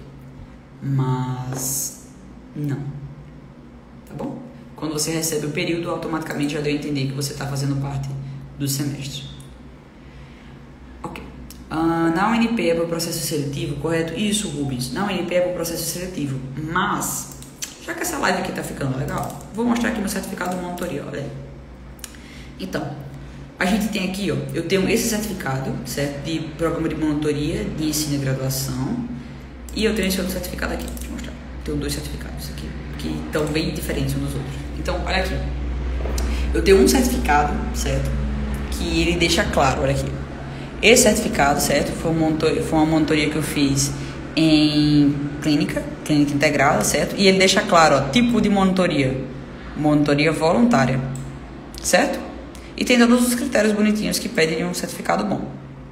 Mas não. Tá bom? Quando você recebe o período, automaticamente já deu a entender que você está fazendo parte do semestre. Ok. Uh, na U N P é para o processo seletivo, correto? Isso, Rubens. Na U N P é para o processo seletivo. Mas, já que essa live aqui está ficando legal, vou mostrar aqui meu certificado de monitoria, olha aí. Então, a gente tem aqui, ó, eu tenho esse certificado, certo? De programa de monitoria de ensino e graduação. E eu tenho esse outro certificado aqui, deixa eu mostrar. Tenho dois certificados aqui, que estão bem diferentes uns dos outros. Então, olha aqui. Eu tenho um certificado, certo? Que ele deixa claro, olha aqui. Esse certificado, certo? Foi uma monitoria, foi uma monitoria que eu fiz em clínica, clínica integrada, certo? E ele deixa claro, ó, tipo de monitoria. Monitoria voluntária, certo? E tem todos os critérios bonitinhos que pedem um certificado bom.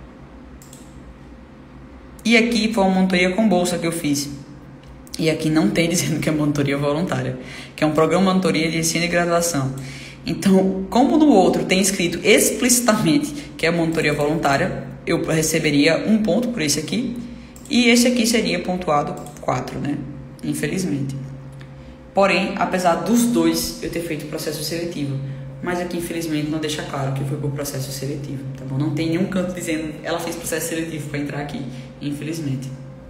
E aqui foi uma monitoria com bolsa que eu fiz. E aqui não tem dizendo que é monitoria voluntária, que é um programa de monitoria de ensino e graduação. Então, como no outro tem escrito explicitamente que é monitoria voluntária, eu receberia um ponto por esse aqui. E esse aqui seria pontuado quatro, né? Infelizmente. Porém, apesar dos dois eu ter feito o processo seletivo, mas aqui infelizmente não deixa claro que foi por processo seletivo, tá bom? Não tem nenhum canto dizendo ela fez processo seletivo para entrar aqui, infelizmente.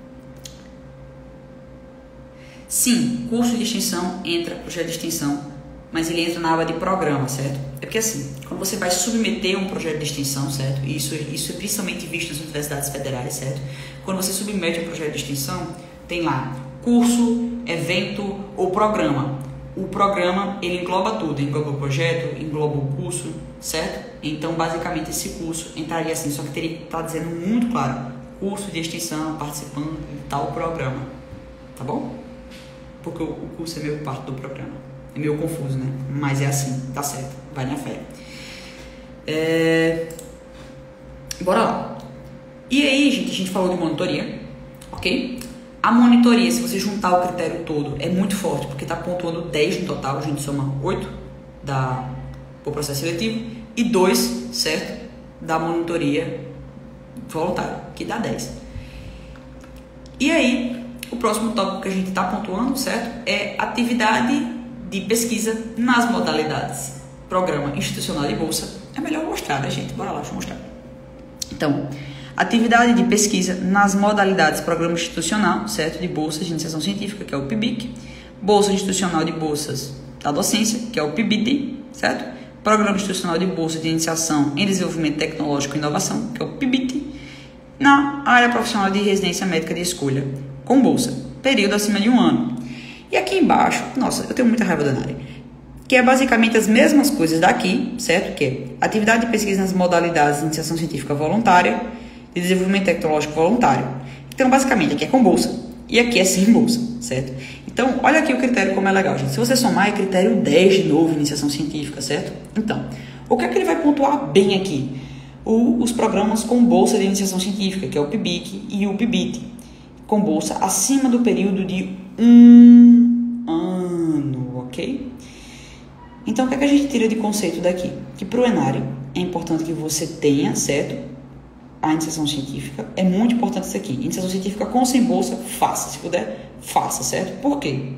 Sim, curso de extensão entra, projeto de extensão, mas ele entra na aba de programa, certo? É porque assim, quando você vai submeter um projeto de extensão, certo? E isso, isso é principalmente visto nas universidades federais, certo? Quando você submete um projeto de extensão, tem lá curso, evento ou programa. O programa, ele engloba tudo, engloba o projeto, engloba o curso, certo? Então, basicamente, esse curso entraria assim, só que teria que estar dizendo muito claro, curso de extensão, participando de tal programa, tá bom? Porque o curso é meio parte do programa, é meio confuso, né? Mas é assim, tá certo, vai na fé. É... Bora lá. E aí, gente, a gente falou de monitoria, ok? A monitoria, se você juntar o critério todo, é muito forte, porque está pontuando dez no total, a gente soma oito da, por processo seletivo, e dois, certo, da monitoria voluntária, que dá dez. E aí, o próximo tópico que a gente está pontuando, certo, é atividade de pesquisa nas modalidades programa institucional de bolsa. É melhor mostrar, né, gente? Bora lá, deixa eu mostrar. Então, atividade de pesquisa nas modalidades programa institucional, certo, de bolsas de iniciação científica, que é o P I B I C, bolsa institucional de bolsas da docência, que é o P I B I T, certo? Programa institucional de bolsa de iniciação em desenvolvimento tecnológico e inovação, que é o P I B I T, na área profissional de residência médica de escolha, com bolsa, período acima de um ano. E aqui embaixo, nossa, eu tenho muita raiva da área, que é basicamente as mesmas coisas daqui, certo? Que é atividade de pesquisa nas modalidades de iniciação científica voluntária, de desenvolvimento tecnológico voluntário. Então, basicamente, aqui é com bolsa e aqui é sem bolsa, certo? Então, olha aqui o critério como é legal, gente. Se você somar, é critério dez de novo, iniciação científica, certo? Então, o que é que ele vai pontuar bem aqui? O, os programas com bolsa de iniciação científica, que é o P I B I C e o P I B I T, com bolsa acima do período de um ano, ok? Então, o que é que a gente tira de conceito daqui? Que para o Enari é importante que você tenha, certo, a iniciação científica. É muito importante isso aqui. Iniciação científica com ou sem bolsa, faça. Se puder, faça, certo? Por quê?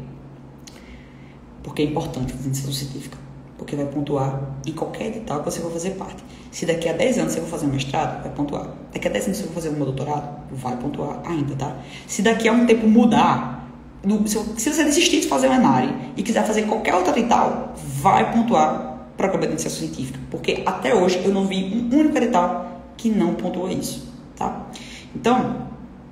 Porque é importante fazer iniciação científica. Porque vai pontuar em qualquer edital que você for fazer parte. Se daqui a dez anos você for fazer um mestrado, vai pontuar. Daqui a dez anos você for fazer um doutorado, vai pontuar ainda, tá? Se daqui a um tempo mudar, se você desistir de fazer o Enari e quiser fazer qualquer outro edital, vai pontuar programa de iniciação científica. Porque até hoje eu não vi um único edital que não pontua isso, tá? Então,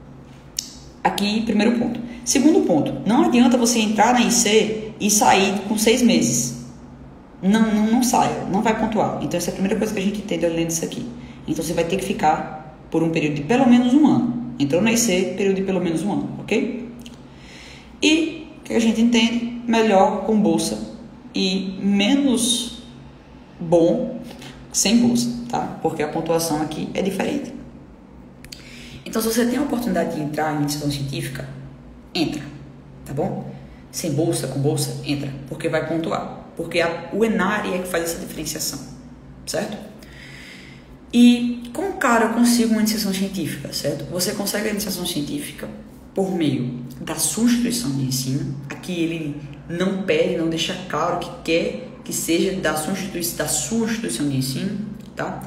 aqui, primeiro ponto. Segundo ponto, não adianta você entrar na I C e sair com seis meses. Não, não, não saia, não vai pontuar. Então, essa é a primeira coisa que a gente entende olhando isso aqui. Então, você vai ter que ficar por um período de pelo menos um ano. Entrou na I C, período de pelo menos um ano, ok? E, o que a gente entende? Melhor com bolsa e menos bom sem bolsa, tá? Porque a pontuação aqui é diferente. Então, se você tem a oportunidade de entrar em iniciação científica, entra, tá bom? Sem bolsa, com bolsa, entra, porque vai pontuar. Porque a, o Enari é que faz essa diferenciação, certo? E como, cara, eu consigo uma iniciação científica, certo? Você consegue a iniciação científica por meio da sua instituição de ensino. Aqui ele não pede, não deixa claro que quer que seja da sua instituição, da sua instituição de ensino, tá?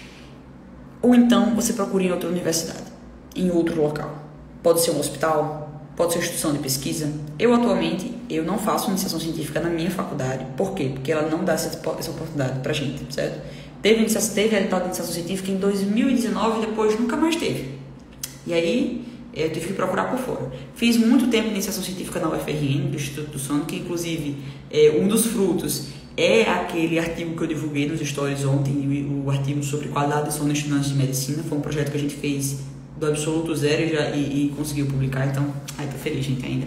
Ou então você procura em outra universidade, em outro local. Pode ser um hospital, pode ser uma instituição de pesquisa. Eu, atualmente, eu não faço iniciação científica na minha faculdade. Por quê? Porque ela não dá essa, essa oportunidade pra gente, certo? Teve, teve a etapa de iniciação científica em dois mil e dezenove e depois nunca mais teve. E aí, eu tive que procurar por fora. Fiz muito tempo de iniciação científica na U F R N, do Instituto do Sono, que inclusive é, um dos frutos é aquele artigo que eu divulguei nos stories ontem, o artigo sobre qualidade de sono em estudantes de medicina. Foi um projeto que a gente fez do absoluto zero e, já, e, e conseguiu publicar, então, ai, tô feliz, gente, ainda.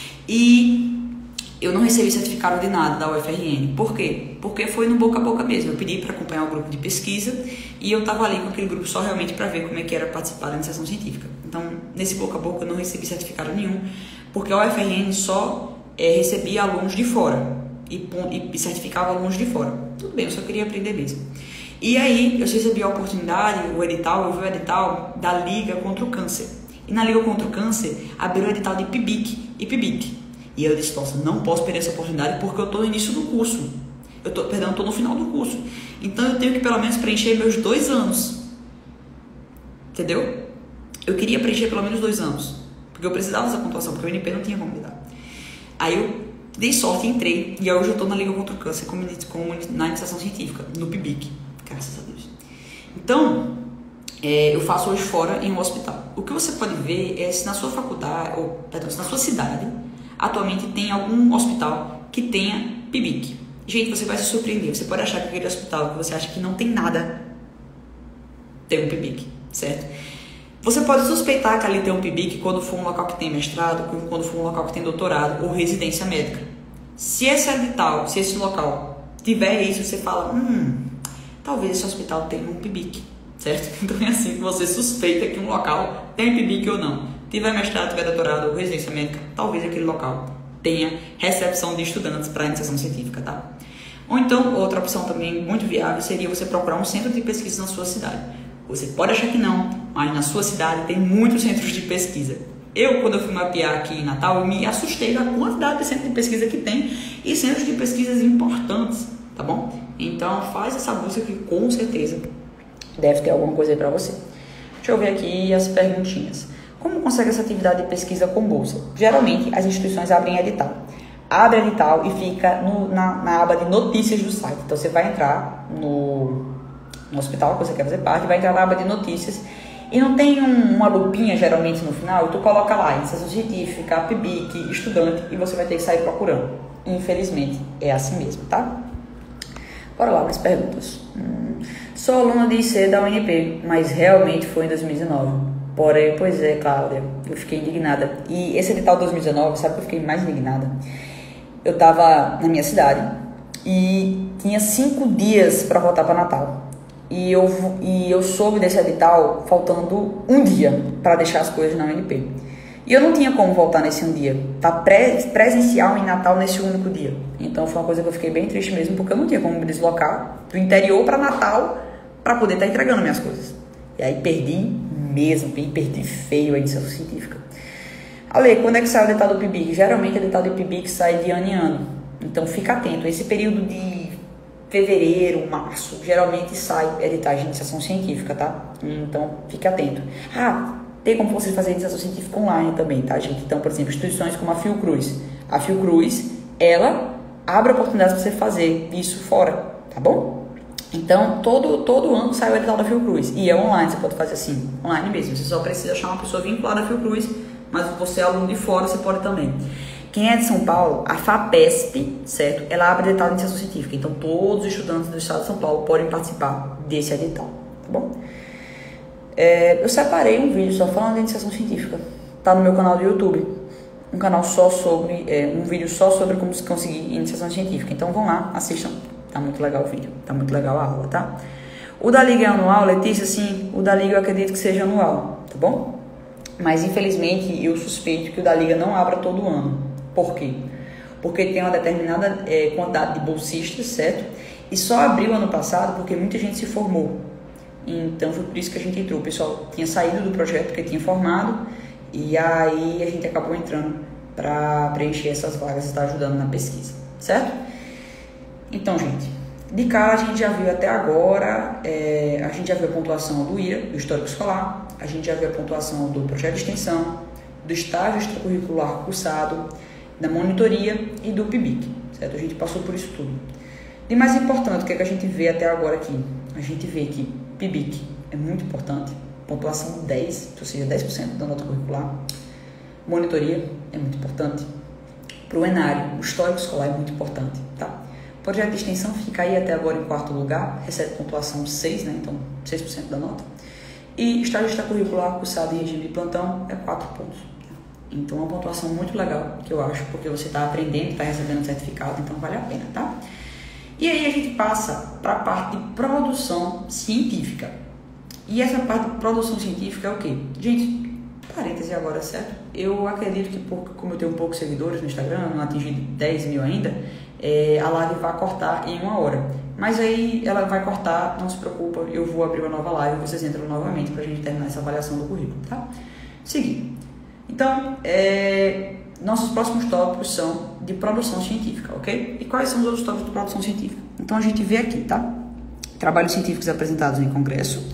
E eu não recebi certificado de nada da U F R N. Por quê? Porque foi no boca a boca mesmo. Eu pedi para acompanhar o grupo de pesquisa e eu tava ali com aquele grupo só realmente para ver como é que era participar da iniciação científica. Então, nesse boca a boca eu não recebi certificado nenhum, porque a U F R N só é, recebia alunos de fora e, e certificava alunos de fora. Tudo bem, eu só queria aprender mesmo. E aí, eu recebi a oportunidade, o edital, eu vi o edital da Liga contra o Câncer. E na Liga contra o Câncer, abriu o edital de P I B I C e P I B I T. E eu disse, nossa, não posso perder essa oportunidade porque eu estou no início do curso. Eu tô, perdão, estou no final do curso. Então, eu tenho que pelo menos preencher meus dois anos. Entendeu? Eu queria preencher pelo menos dois anos. Porque eu precisava dessa pontuação, porque o N P não tinha como me dar. Aí eu dei sorte, entrei. E hoje eu estou na Liga contra o Câncer, como, como na iniciação científica, no P I B I C. Graças a Deus. Então, é, eu faço hoje fora em um hospital. O que você pode ver é se na sua faculdade, ou perdão, se na sua cidade, atualmente tem algum hospital que tenha P I B I C. Gente, você vai se surpreender. Você pode achar que aquele hospital que você acha que não tem nada tem um P I B I C, certo? Você pode suspeitar que ali tem um P I B I C quando for um local que tem mestrado, quando for um local que tem doutorado ou residência médica. Se esse edital, se esse local tiver isso, você fala, hum... talvez esse hospital tenha um P I B I C, certo? Então é assim que você suspeita que um local tem P I B I C ou não. Tiver mestrado, tiver doutorado ou residência médica, talvez aquele local tenha recepção de estudantes para iniciação científica, tá? Ou então, outra opção também muito viável seria você procurar um centro de pesquisa na sua cidade. Você pode achar que não, mas na sua cidade tem muitos centros de pesquisa. Eu, quando eu fui mapear aqui em Natal, eu me assustei da quantidade de centros de pesquisa que tem e centros de pesquisas importantes, tá bom? Então, faz essa busca que com certeza deve ter alguma coisa aí pra você. Deixa eu ver aqui as perguntinhas. Como consegue essa atividade de pesquisa com bolsa? Geralmente, as instituições abrem edital. Abre edital e fica no, na, na aba de notícias do site. Então, você vai entrar no, no hospital que você quer fazer parte, vai entrar na aba de notícias e não tem um, uma lupinha, geralmente, no final, e tu coloca lá, iniciação científica, P I B I C, estudante, e você vai ter que sair procurando. Infelizmente, é assim mesmo, tá? Bora lá, mais perguntas. Hum, sou aluna de I C da U N P, mas realmente foi em dois mil e dezenove. Porém, pois é, Cláudia, eu fiquei indignada. E esse edital de dois mil e dezenove, sabe que eu fiquei mais indignada? Eu tava na minha cidade e tinha cinco dias para voltar para Natal. E eu, e eu soube desse edital faltando um dia para deixar as coisas na U N P. E eu não tinha como voltar nesse um dia. Tá pré, presencial em Natal nesse único dia. Então foi uma coisa que eu fiquei bem triste mesmo, porque eu não tinha como me deslocar do interior para Natal para poder estar tá entregando minhas coisas. E aí perdi mesmo, perdi feio a iniciação científica. Ale, quando é que sai o edital do P I B I C? Geralmente o edital do P I B I C sai de ano em ano. Então fica atento. Esse período de fevereiro, março, geralmente sai editais de iniciação científica, tá? Então fique atento. Ah, tem como você fazer iniciação científica online também, tá, gente? Então, por exemplo, instituições como a Fiocruz. A Fiocruz, ela abre oportunidades para você fazer isso fora, tá bom? Então, todo, todo ano sai o edital da Fiocruz. E é online, você pode fazer assim, online mesmo. Você só precisa achar uma pessoa vinculada à Fiocruz, mas você é aluno de fora, você pode também. Quem é de São Paulo, a FAPESP, certo? Ela abre edital de iniciação científica. Então, todos os estudantes do estado de São Paulo podem participar desse edital, tá bom? É, eu separei um vídeo só falando de iniciação científica. Tá no meu canal do YouTube. Um canal só sobre, é, um vídeo só sobre como se conseguir iniciação científica. Então, vão lá, assistam. Tá muito legal o vídeo, tá muito legal a aula, tá? O da Liga é anual, Letícia? Sim, o da Liga eu acredito que seja anual, tá bom? Mas, infelizmente, eu suspeito que o da Liga não abra todo ano. Por quê? Porque tem uma determinada é, quantidade de bolsistas, certo? E só abriu ano passado porque muita gente se formou. Então, foi por isso que a gente entrou. O pessoal tinha saído do projeto porque tinha formado e aí a gente acabou entrando para preencher essas vagas e estar ajudando na pesquisa, certo? Então, gente, de cara a gente já viu até agora, é, a gente já viu a pontuação do I R A, do Histórico Escolar, a gente já viu a pontuação do projeto de extensão, do estágio extracurricular cursado, da monitoria e do P I B I C, certo? A gente passou por isso tudo. De mais importante, o que, é que a gente vê até agora aqui? A gente vê que P I B I C é muito importante, pontuação dez, ou seja, dez por cento da nota curricular. Monitoria é muito importante. Para o Enário, o histórico escolar é muito importante, tá? Projeto de extensão fica aí até agora em quarto lugar, recebe pontuação seis, né? Então, seis por cento da nota. E estágio extracurricular cursado em regime de plantão é quatro pontos. Então, é uma pontuação muito legal, que eu acho, porque você está aprendendo, está recebendo certificado, então vale a pena, tá? E aí a gente passa para a parte de produção científica. E essa parte de produção científica é o quê? Gente, parêntese agora, certo? Eu acredito que, por, como eu tenho poucos seguidores no Instagram, não atingi dez mil ainda, é, a live vai cortar em uma hora. Mas aí ela vai cortar, não se preocupa, eu vou abrir uma nova live e vocês entram novamente para a gente terminar essa avaliação do currículo, tá? Seguindo. Então, é, nossos próximos tópicos são de produção científica, ok? E quais são os outros tópicos de produção científica? Então, a gente vê aqui, tá? Trabalhos científicos apresentados em congresso.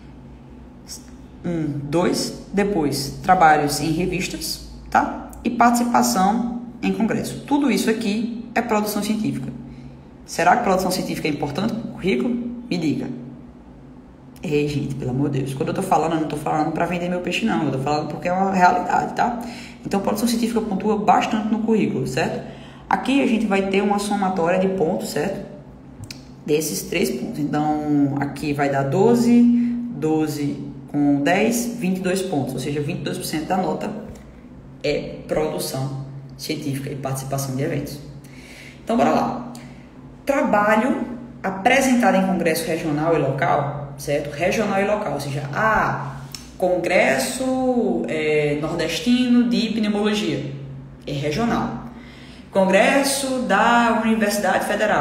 Um, dois. Depois, trabalhos em revistas, tá? E participação em congresso. Tudo isso aqui é produção científica. Será que produção científica é importante para o currículo? Me diga. Ei, gente, pelo amor de Deus. Quando eu tô falando, eu não tô falando para vender meu peixe, não. Eu tô falando porque é uma realidade, tá? Então, produção científica pontua bastante no currículo, certo? Aqui a gente vai ter uma somatória de pontos, certo? Desses três pontos. Então, aqui vai dar doze, doze com dez, vinte e dois pontos. Ou seja, vinte e dois por cento da nota é produção científica e participação de eventos. Então, bora lá. Trabalho apresentado em congresso regional e local, certo? Regional e local, ou seja, ah, congresso é, nordestino de pneumologia, é regional. Congresso da Universidade Federal,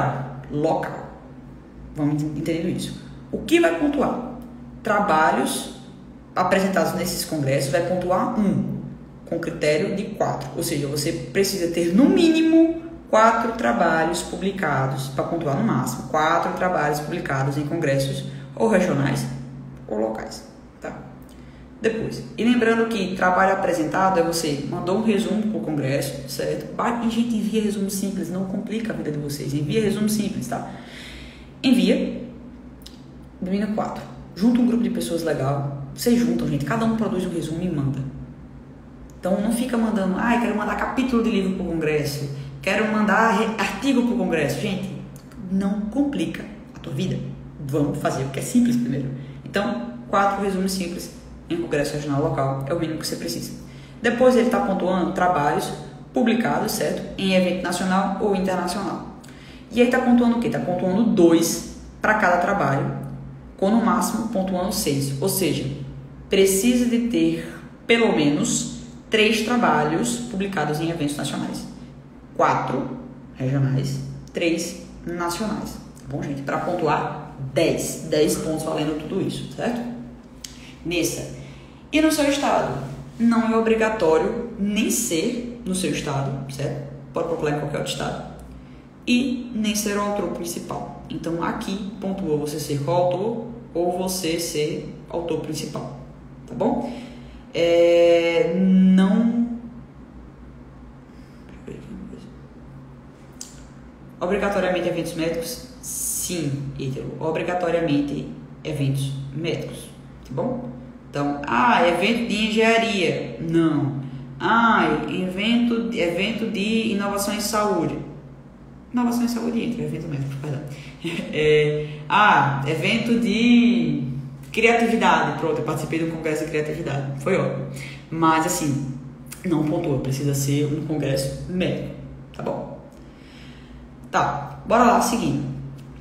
local. Vamos entendendo isso. O que vai pontuar? Trabalhos apresentados nesses congressos vai pontuar um, com critério de quatro. Ou seja, você precisa ter no mínimo quatro trabalhos publicados, para pontuar no máximo, quatro trabalhos publicados em congressos ou regionais ou locais. Tá? Depois, e lembrando que trabalho apresentado é você mandou um resumo para o congresso, certo? E gente, envia resumo simples, não complica a vida de vocês, envia resumo simples, tá? Envia, domínio quatro, junta um grupo de pessoas legal, vocês juntam, gente, cada um produz um resumo e manda. Então não fica mandando, ai, ah, quero mandar capítulo de livro para o congresso, quero mandar artigo para o congresso. Gente, não complica a tua vida, vamos fazer o que é simples primeiro. Então, quatro resumos simples em congresso regional local é o mínimo que você precisa. Depois ele está pontuando trabalhos publicados, certo? Em evento nacional ou internacional. E aí está pontuando o quê? Está pontuando dois para cada trabalho, com no máximo pontuando seis. Ou seja, precisa de ter pelo menos três trabalhos publicados em eventos nacionais. Quatro regionais, três nacionais. Tá bom, gente? Para pontuar dez. dez pontos valendo tudo isso, certo? Nessa. E no seu estado? Não é obrigatório nem ser no seu estado, certo? Pode procurar em qualquer outro estado. E nem ser o autor principal. Então aqui pontua você ser coautor ou você ser autor principal. Tá bom? É, não... Obrigatoriamente eventos médicos? Sim, Ítalo. Obrigatoriamente eventos médicos. Tá bom? Então, ah, evento de engenharia. Não. Ah, evento, evento de inovação em saúde. Inovação em saúde entra, evento médico, perdão. É, ah, evento de criatividade. Pronto, eu participei de um congresso de criatividade. Foi ótimo. Mas, assim, não pontua. Precisa ser um congresso médico. Tá bom? Tá, bora lá, seguindo.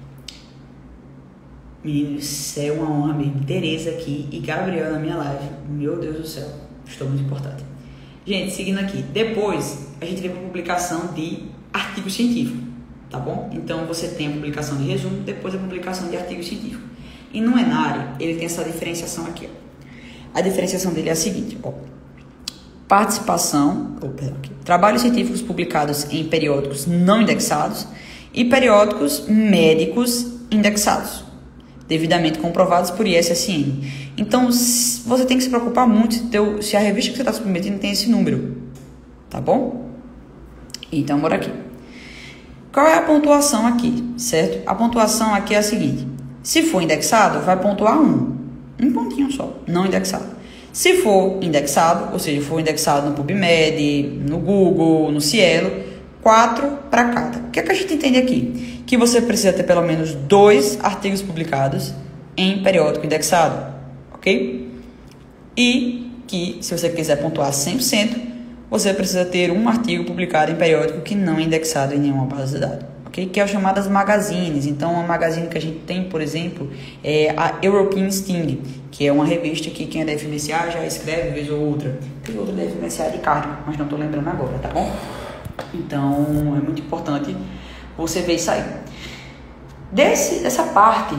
Menino, isso é uma honra mesmo. Tereza aqui e Gabriel na minha live. Meu Deus do céu, estou muito importante. Gente, seguindo aqui. Depois, a gente vem para a publicação de artigo científico, tá bom? Então, você tem a publicação de resumo, depois a publicação de artigo científico. E no Enare, ele tem essa diferenciação aqui, ó. A diferenciação dele é a seguinte, ó. Participação, oh, perdão, aqui. Trabalhos científicos publicados em periódicos não indexados e periódicos médicos indexados, devidamente comprovados por I S S N. Então, você tem que se preocupar muito se, teu, se a revista que você está submetendo tem esse número, tá bom? Então, bora aqui. Qual é a pontuação aqui, certo? A pontuação aqui é a seguinte. Se for indexado, vai pontuar um. Um pontinho só, não indexado. Se for indexado, ou seja, for indexado no PubMed, no Google, no Cielo, quatro para cada. O que é que a gente entende aqui? Que você precisa ter pelo menos dois artigos publicados em periódico indexado, ok? E que, se você quiser pontuar cem por cento, você precisa ter um artigo publicado em periódico que não é indexado em nenhuma base de dados, ok? Que é o chamadas magazines. Então, uma magazine que a gente tem, por exemplo, é a European Sting, que é uma revista que quem é da F M S A já escreve vez ou outra. Tem outra da F M S A de carne, mas não estou lembrando agora, tá bom? Então, é muito importante você ver isso aí. Desse, dessa parte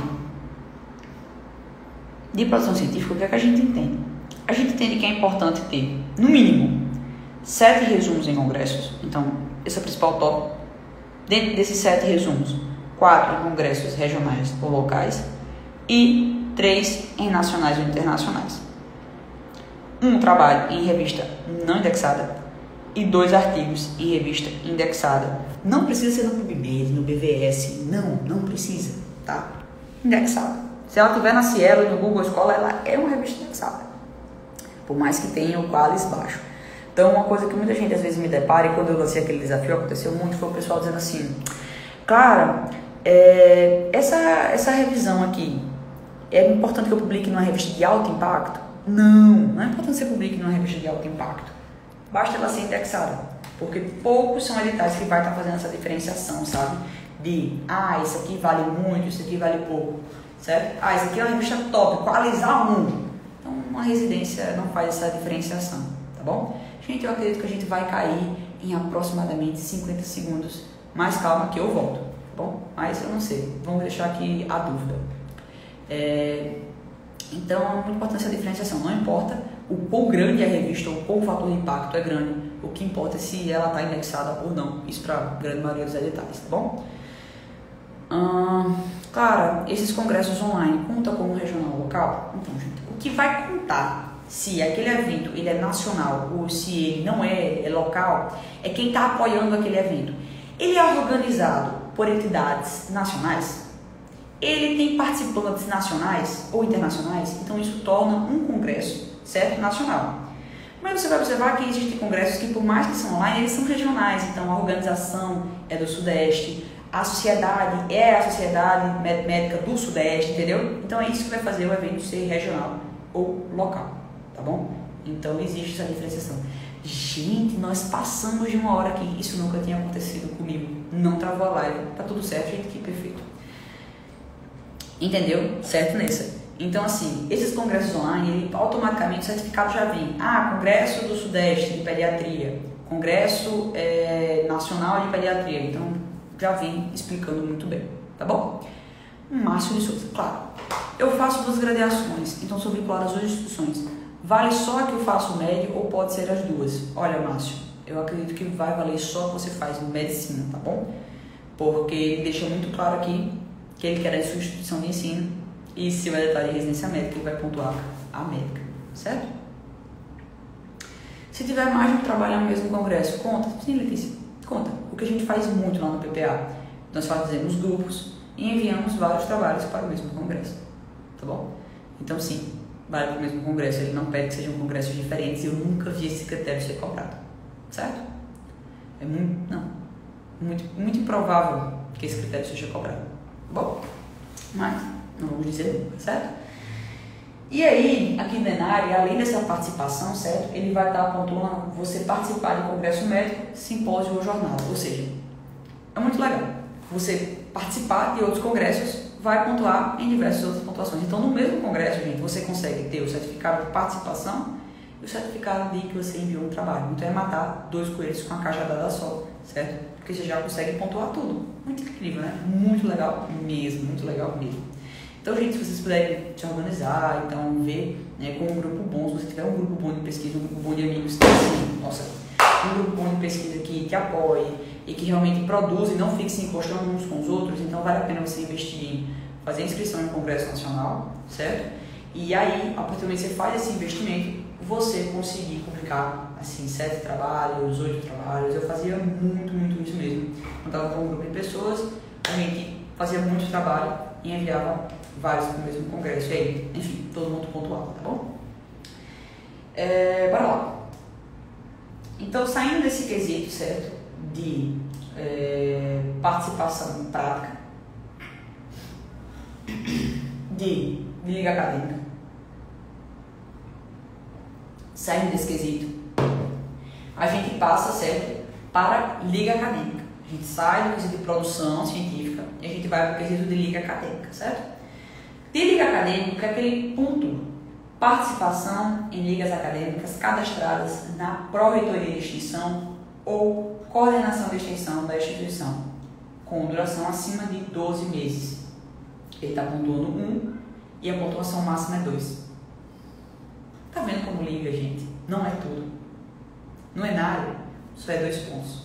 de produção científica, o que é que a gente entende? A gente entende que é importante ter, no mínimo, sete resumos em congressos. Então, esse é o principal tópico. Dentro desses sete resumos, quatro em congressos regionais ou locais e três em nacionais ou internacionais. Um trabalho em revista não indexada e dois artigos em revista indexada. Não precisa ser no PubMed, no B V S, não, não precisa, tá? Indexada. Se ela tiver na Cielo e no Google Escola, ela é uma revista indexada, por mais que tenha o qualis baixo. Então, uma coisa que muita gente às vezes me depara, e quando eu lancei aquele desafio, aconteceu muito, foi o pessoal dizendo assim, Clara, é, essa, essa revisão aqui, é importante que eu publique numa revista de alto impacto? Não, não é importante que você publique numa revista de alto impacto. Basta ela ser indexada, porque poucos são editais que vai estar fazendo essa diferenciação, sabe? De, ah, isso aqui vale muito, isso aqui vale pouco, certo? Ah, isso aqui é uma revista top, qualizar um. Então, uma residência não faz essa diferenciação, tá bom? Gente, eu acredito que a gente vai cair em aproximadamente cinquenta segundos. Mais calma que eu volto, tá bom? Mas eu não sei, vamos deixar aqui a dúvida. É, então, é muito importante essa diferenciação. Não importa o quão grande é a revista ou o quão o fator de impacto é grande, o que importa é se ela está indexada ou não. Isso para a grande maioria dos editais, tá bom? Hum, cara, esses congressos online contam como regional local? Então, gente, o que vai contar se aquele evento ele é nacional ou se ele não é, é local, é quem está apoiando aquele evento. Ele é organizado por entidades nacionais? Ele tem participantes nacionais ou internacionais? Então isso torna um congresso, certo? Nacional. Mas você vai observar que existem congressos que, por mais que são online, eles são regionais. Então a organização é do Sudeste, a sociedade é a Sociedade Médica do Sudeste, entendeu? Então é isso que vai fazer o evento ser regional ou local, tá bom? Então existe essa diferenciação. Gente, nós passamos de uma hora aqui, isso nunca tinha acontecido comigo. Não travou a live, tá tudo certo, gente, que perfeito. Entendeu? Certo nessa. Então, assim, esses congressos online, ele, automaticamente o certificado já vem. Ah, Congresso do Sudeste de Pediatria, Congresso é, Nacional de Pediatria. Então, já vem explicando muito bem, tá bom? Márcio de Souza, claro. Eu faço duas graduações, então sou vinculado às duas instituições. Vale só que eu faço médio ou pode ser as duas? Olha, Márcio, eu acredito que vai valer só que você faz medicina, tá bom? Porque ele deixa muito claro aqui que ele quer a sua instituição de ensino e se vai detalhar de residência médica, ele vai pontuar a médica, certo? Se tiver mais de um trabalho no mesmo congresso, conta? Sim, Letícia, conta. O que a gente faz muito lá no P P A, nós fazemos grupos e enviamos vários trabalhos para o mesmo congresso, tá bom? Então, sim, vale para o mesmo congresso, ele não pede que sejam congressos diferentes e eu nunca vi esse critério ser cobrado, certo? É muito, não, muito, muito improvável que esse critério seja cobrado. Bom, mas não vamos dizer nunca, certo? E aí, aqui no Enare, além dessa participação, certo? Ele vai estar pontuando você participar de congresso médico, simpósio ou jornada. Ou seja, é muito legal. Você participar de outros congressos vai pontuar em diversas outras pontuações. Então, no mesmo congresso, gente, você consegue ter o certificado de participação e o certificado de que você enviou um trabalho. Então, é matar dois coelhos com uma cajadada só, certo? Porque você já consegue pontuar tudo. Muito incrível, né? Muito legal mesmo, muito legal mesmo. Então, gente, se vocês puderem se organizar, então ver, né, com um grupo bom, se você tiver um grupo bom de pesquisa, um grupo bom de amigos, que assim, nossa, um grupo bom de pesquisa que te apoie e que realmente produza e não fique se encostando uns com os outros, então vale a pena você investir em fazer inscrição em Congresso Nacional, certo? E aí, a partir do momento que você faz esse investimento, você conseguir publicar, assim, sete trabalhos, oito trabalhos. Eu fazia muito, muito isso mesmo. Quando estava com um grupo de pessoas, a gente fazia muito trabalho e enviava vários para o mesmo congresso. E aí, enfim, todo mundo pontuava, tá bom? É, bora lá. Então, saindo desse quesito, certo, de é, participação prática, de, de liga acadêmica, saindo desse quesito, a gente passa, certo, para liga acadêmica. A gente sai do quesito de produção científica e a gente vai para o quesito de liga acadêmica, certo? De liga acadêmica é aquele ponto, participação em ligas acadêmicas cadastradas na Pró-Reitoria de Extensão ou coordenação de extensão da instituição, com duração acima de doze meses. Ele está pontuando um e a pontuação máxima é dois. Tá vendo como liga, gente? Não é tudo. No Enare, só é dois pontos.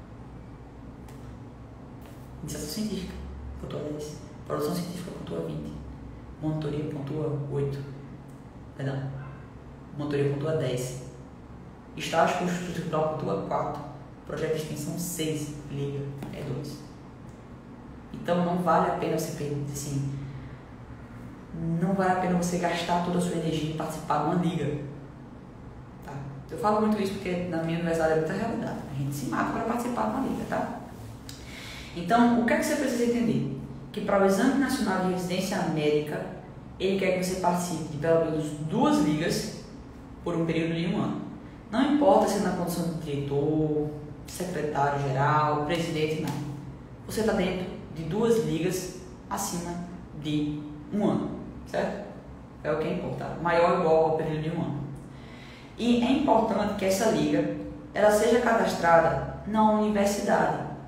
Iniciação científica, pontua dez. Produção científica, pontua vinte. Monitoria, pontua oito. Perdão. Monitoria, pontua dez. Estágio construtivo, pontua quatro. Projeto de extensão, seis. Liga, é dois. Então, não vale a pena você perder, assim, não vale a pena você gastar toda a sua energia em participar de uma liga. Tá? Eu falo muito isso porque na minha universidade é muita realidade. A gente se mata para participar de uma liga, tá? Então, o que é que você precisa entender? Que para o Exame Nacional de Residência Médica, ele quer que você participe de pelo menos duas ligas por um período de um ano. Não importa se é na condição de diretor, secretário-geral, presidente, não. Você está dentro de duas ligas acima de um ano, certo? É o que importa. Maior ou igual ao período de um ano. E é importante que essa liga ela seja cadastrada na universidade.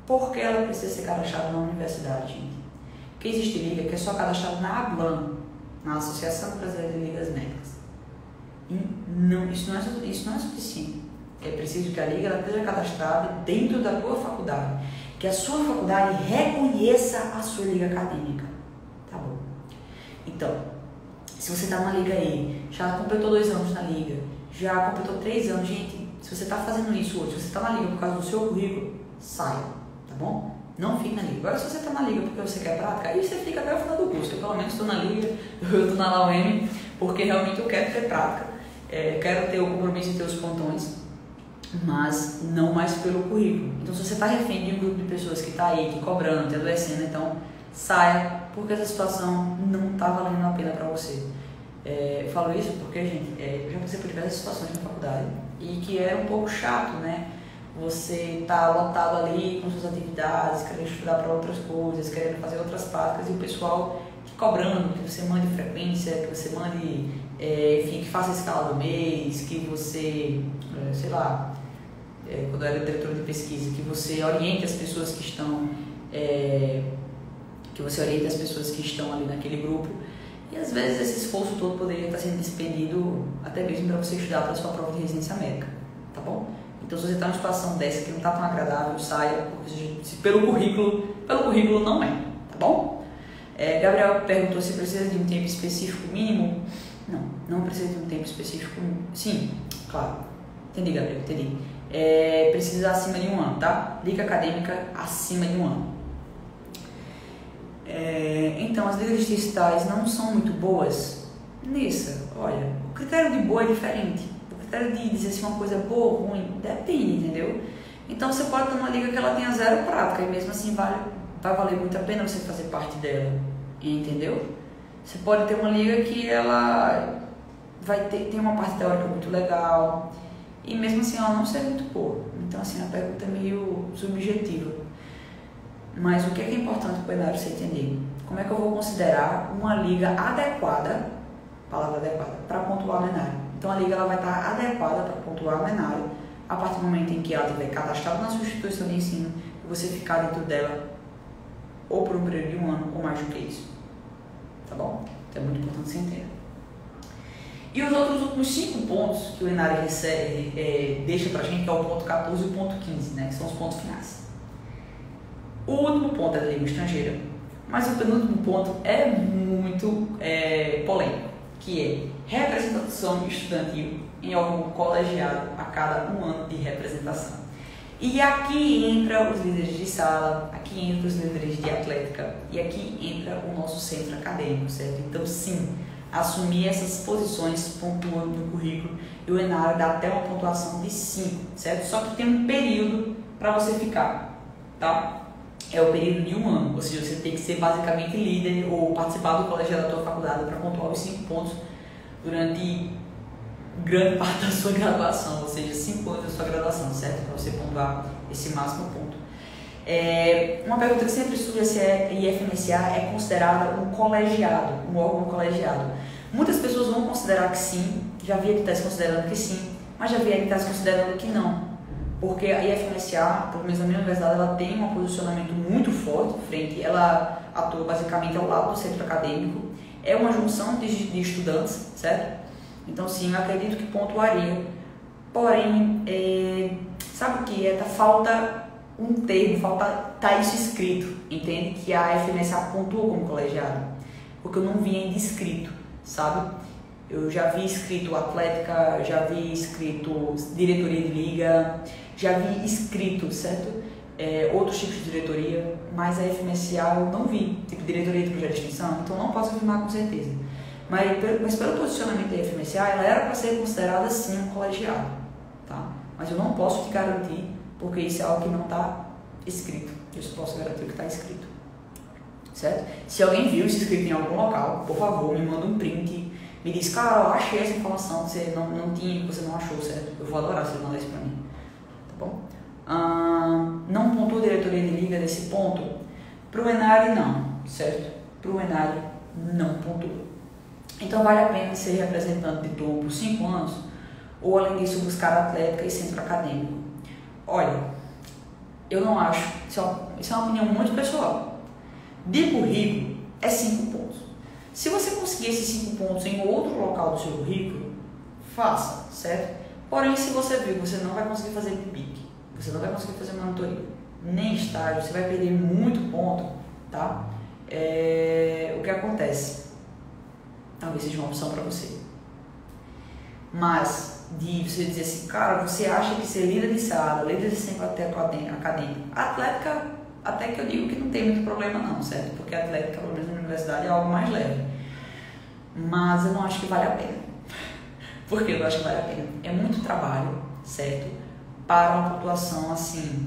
Por que ela precisa ser cadastrada na universidade, gente? Porque existe liga que é só cadastrada na ABLAN, na Associação Brasileira de Ligas Médicas. E não, isso, não é, isso não é suficiente. É preciso que a liga ela esteja cadastrada dentro da tua faculdade, que a sua faculdade reconheça a sua liga acadêmica. Tá bom? Então, se você está numa liga aí, já completou dois anos na liga, já completou três anos, gente, se você está fazendo isso hoje, se você está na liga por causa do seu currículo, saia, tá bom? Não fique na liga. Agora, se você está na liga porque você quer prática, aí você fica até o final do curso. Eu, pelo menos, estou na liga, eu estou na La U M, porque realmente eu quero ter prática, é, quero ter o compromisso de ter os pontões, mas não mais pelo currículo. Então, se você está refém de um grupo de pessoas que está aí, te cobrando, te adoecendo, então saia, porque essa situação não está valendo a pena para você. É, eu falo isso porque, gente, é, eu já passei por diversas situações na faculdade e que era um pouco chato, né? Você tá lotado ali com suas atividades, querendo estudar para outras coisas, querendo fazer outras práticas e o pessoal te cobrando que você mande frequência, que você mande, é, enfim, que faça a escala do mês, que você, é, sei lá, é, quando eu era diretora de pesquisa, que você oriente as pessoas que estão, é, que você oriente as pessoas que estão ali naquele grupo. E às vezes esse esforço todo poderia estar sendo despendido até mesmo para você estudar para a sua prova de residência médica, tá bom? Então, se você está numa situação dessa que não está tão agradável, saia, porque se pelo currículo, pelo currículo não é, tá bom? É, Gabriel perguntou se precisa de um tempo específico mínimo. Não, não precisa de um tempo específico. Sim, claro. Entendi, Gabriel, entendi. É, precisa acima de um ano, tá? Liga acadêmica acima de um ano. É, então, as ligas distritais não são muito boas nessa. Olha, o critério de boa é diferente. O critério de dizer se uma coisa é boa ou ruim depende, entendeu? Então, você pode ter uma liga que ela tenha zero prática e mesmo assim vale, vai valer muito a pena você fazer parte dela, entendeu? Você pode ter uma liga que ela vai ter tem uma parte teórica muito legal e mesmo assim ela não ser muito boa. Então, assim, a pergunta é meio subjetiva. Mas o que é, que é importante para o Enário você entender? Como é que eu vou considerar uma liga adequada, palavra adequada, para pontuar no Enário? Então, a liga ela vai estar adequada para pontuar no Enário a partir do momento em que ela estiver cadastrada na sua instituição de ensino e você ficar dentro dela ou por um período de um ano ou mais do que isso. Tá bom? Então, é muito importante você entender. E os outros últimos cinco pontos que o Enário recebe, é, deixa para a gente, que é o ponto quatorze e o ponto quinze, né, que são os pontos finais. O último ponto é da língua estrangeira, mas o penúltimo ponto é muito é, polêmico, que é representação estudantil em órgão colegiado a cada um ano de representação. E aqui entra os líderes de sala, aqui entra os líderes de atlética e aqui entra o nosso centro acadêmico, certo? Então, sim, assumir essas posições pontua no currículo e o Enário dá até uma pontuação de cinco, certo? Só que tem um período para você ficar, tá? É o período de um ano, ou seja, você tem que ser basicamente líder ou participar do colegiado da tua faculdade para pontuar os cinco pontos durante grande parte da sua graduação, ou seja, cinco anos da sua graduação, certo? Para você pontuar esse máximo ponto. É, uma pergunta que sempre surge é se a I F M S A é considerada um colegiado, um órgão colegiado. Muitas pessoas vão considerar que sim, já vi editais considerando que sim, mas já vi editais considerando que não. Porque a I F M S A, pelo menos na minha universidade, ela tem um posicionamento muito forte frente, ela atua basicamente ao lado do centro acadêmico, é uma junção de, de estudantes, certo? Então, sim, eu acredito que pontuaria. Porém, é, sabe o que é? Tá, falta um termo, falta tá isso escrito, entende? Que a I F M S A pontua como colegiado, porque eu não vi ainda escrito, sabe? Eu já vi escrito atlética, já vi escrito diretoria de liga, já vi escrito, certo? É, outros tipos de diretoria, mas a I F M S A eu não vi, tipo diretoria de projeto de extensão, então não posso afirmar com certeza. Mas, mas pelo posicionamento da I F M S A, ela era para ser considerada sim um colegiado, tá? Mas eu não posso te garantir, porque isso é algo que não está escrito. Eu só posso garantir o que está escrito, certo? Se alguém viu isso escrito em algum local, por favor, me manda um print, me diz, cara, eu achei essa informação que você não, não tinha, que você não achou, certo? Eu vou adorar se você mandar isso para mim, tá bom? Ah, não pontua a diretoria de liga nesse ponto? Para o Enário, não, certo? Para o Enário, não pontua. Então, vale a pena ser representante de turma por cinco anos, ou além disso, buscar atlética e centro acadêmico. Olha, eu não acho, isso é, uma, isso é uma opinião muito pessoal. De currículo é cinco pontos. Se você conseguir esses cinco pontos em outro local do seu currículo, faça, certo? Porém, se você viu que você não vai conseguir fazer pique, você não vai conseguir fazer monitoria, nem estágio, você vai perder muito ponto, tá? É, o que acontece? Talvez seja uma opção para você. Mas, de você dizer assim, cara, você acha que ser líder de sala, líder de centro acadêmico, atlética, até que eu digo que não tem muito problema não, certo? Porque a atlética, pelo menos na universidade, é algo mais leve. Mas eu não acho que vale a pena. Por que eu não acho que vale a pena? É muito trabalho, certo? Para uma pontuação assim...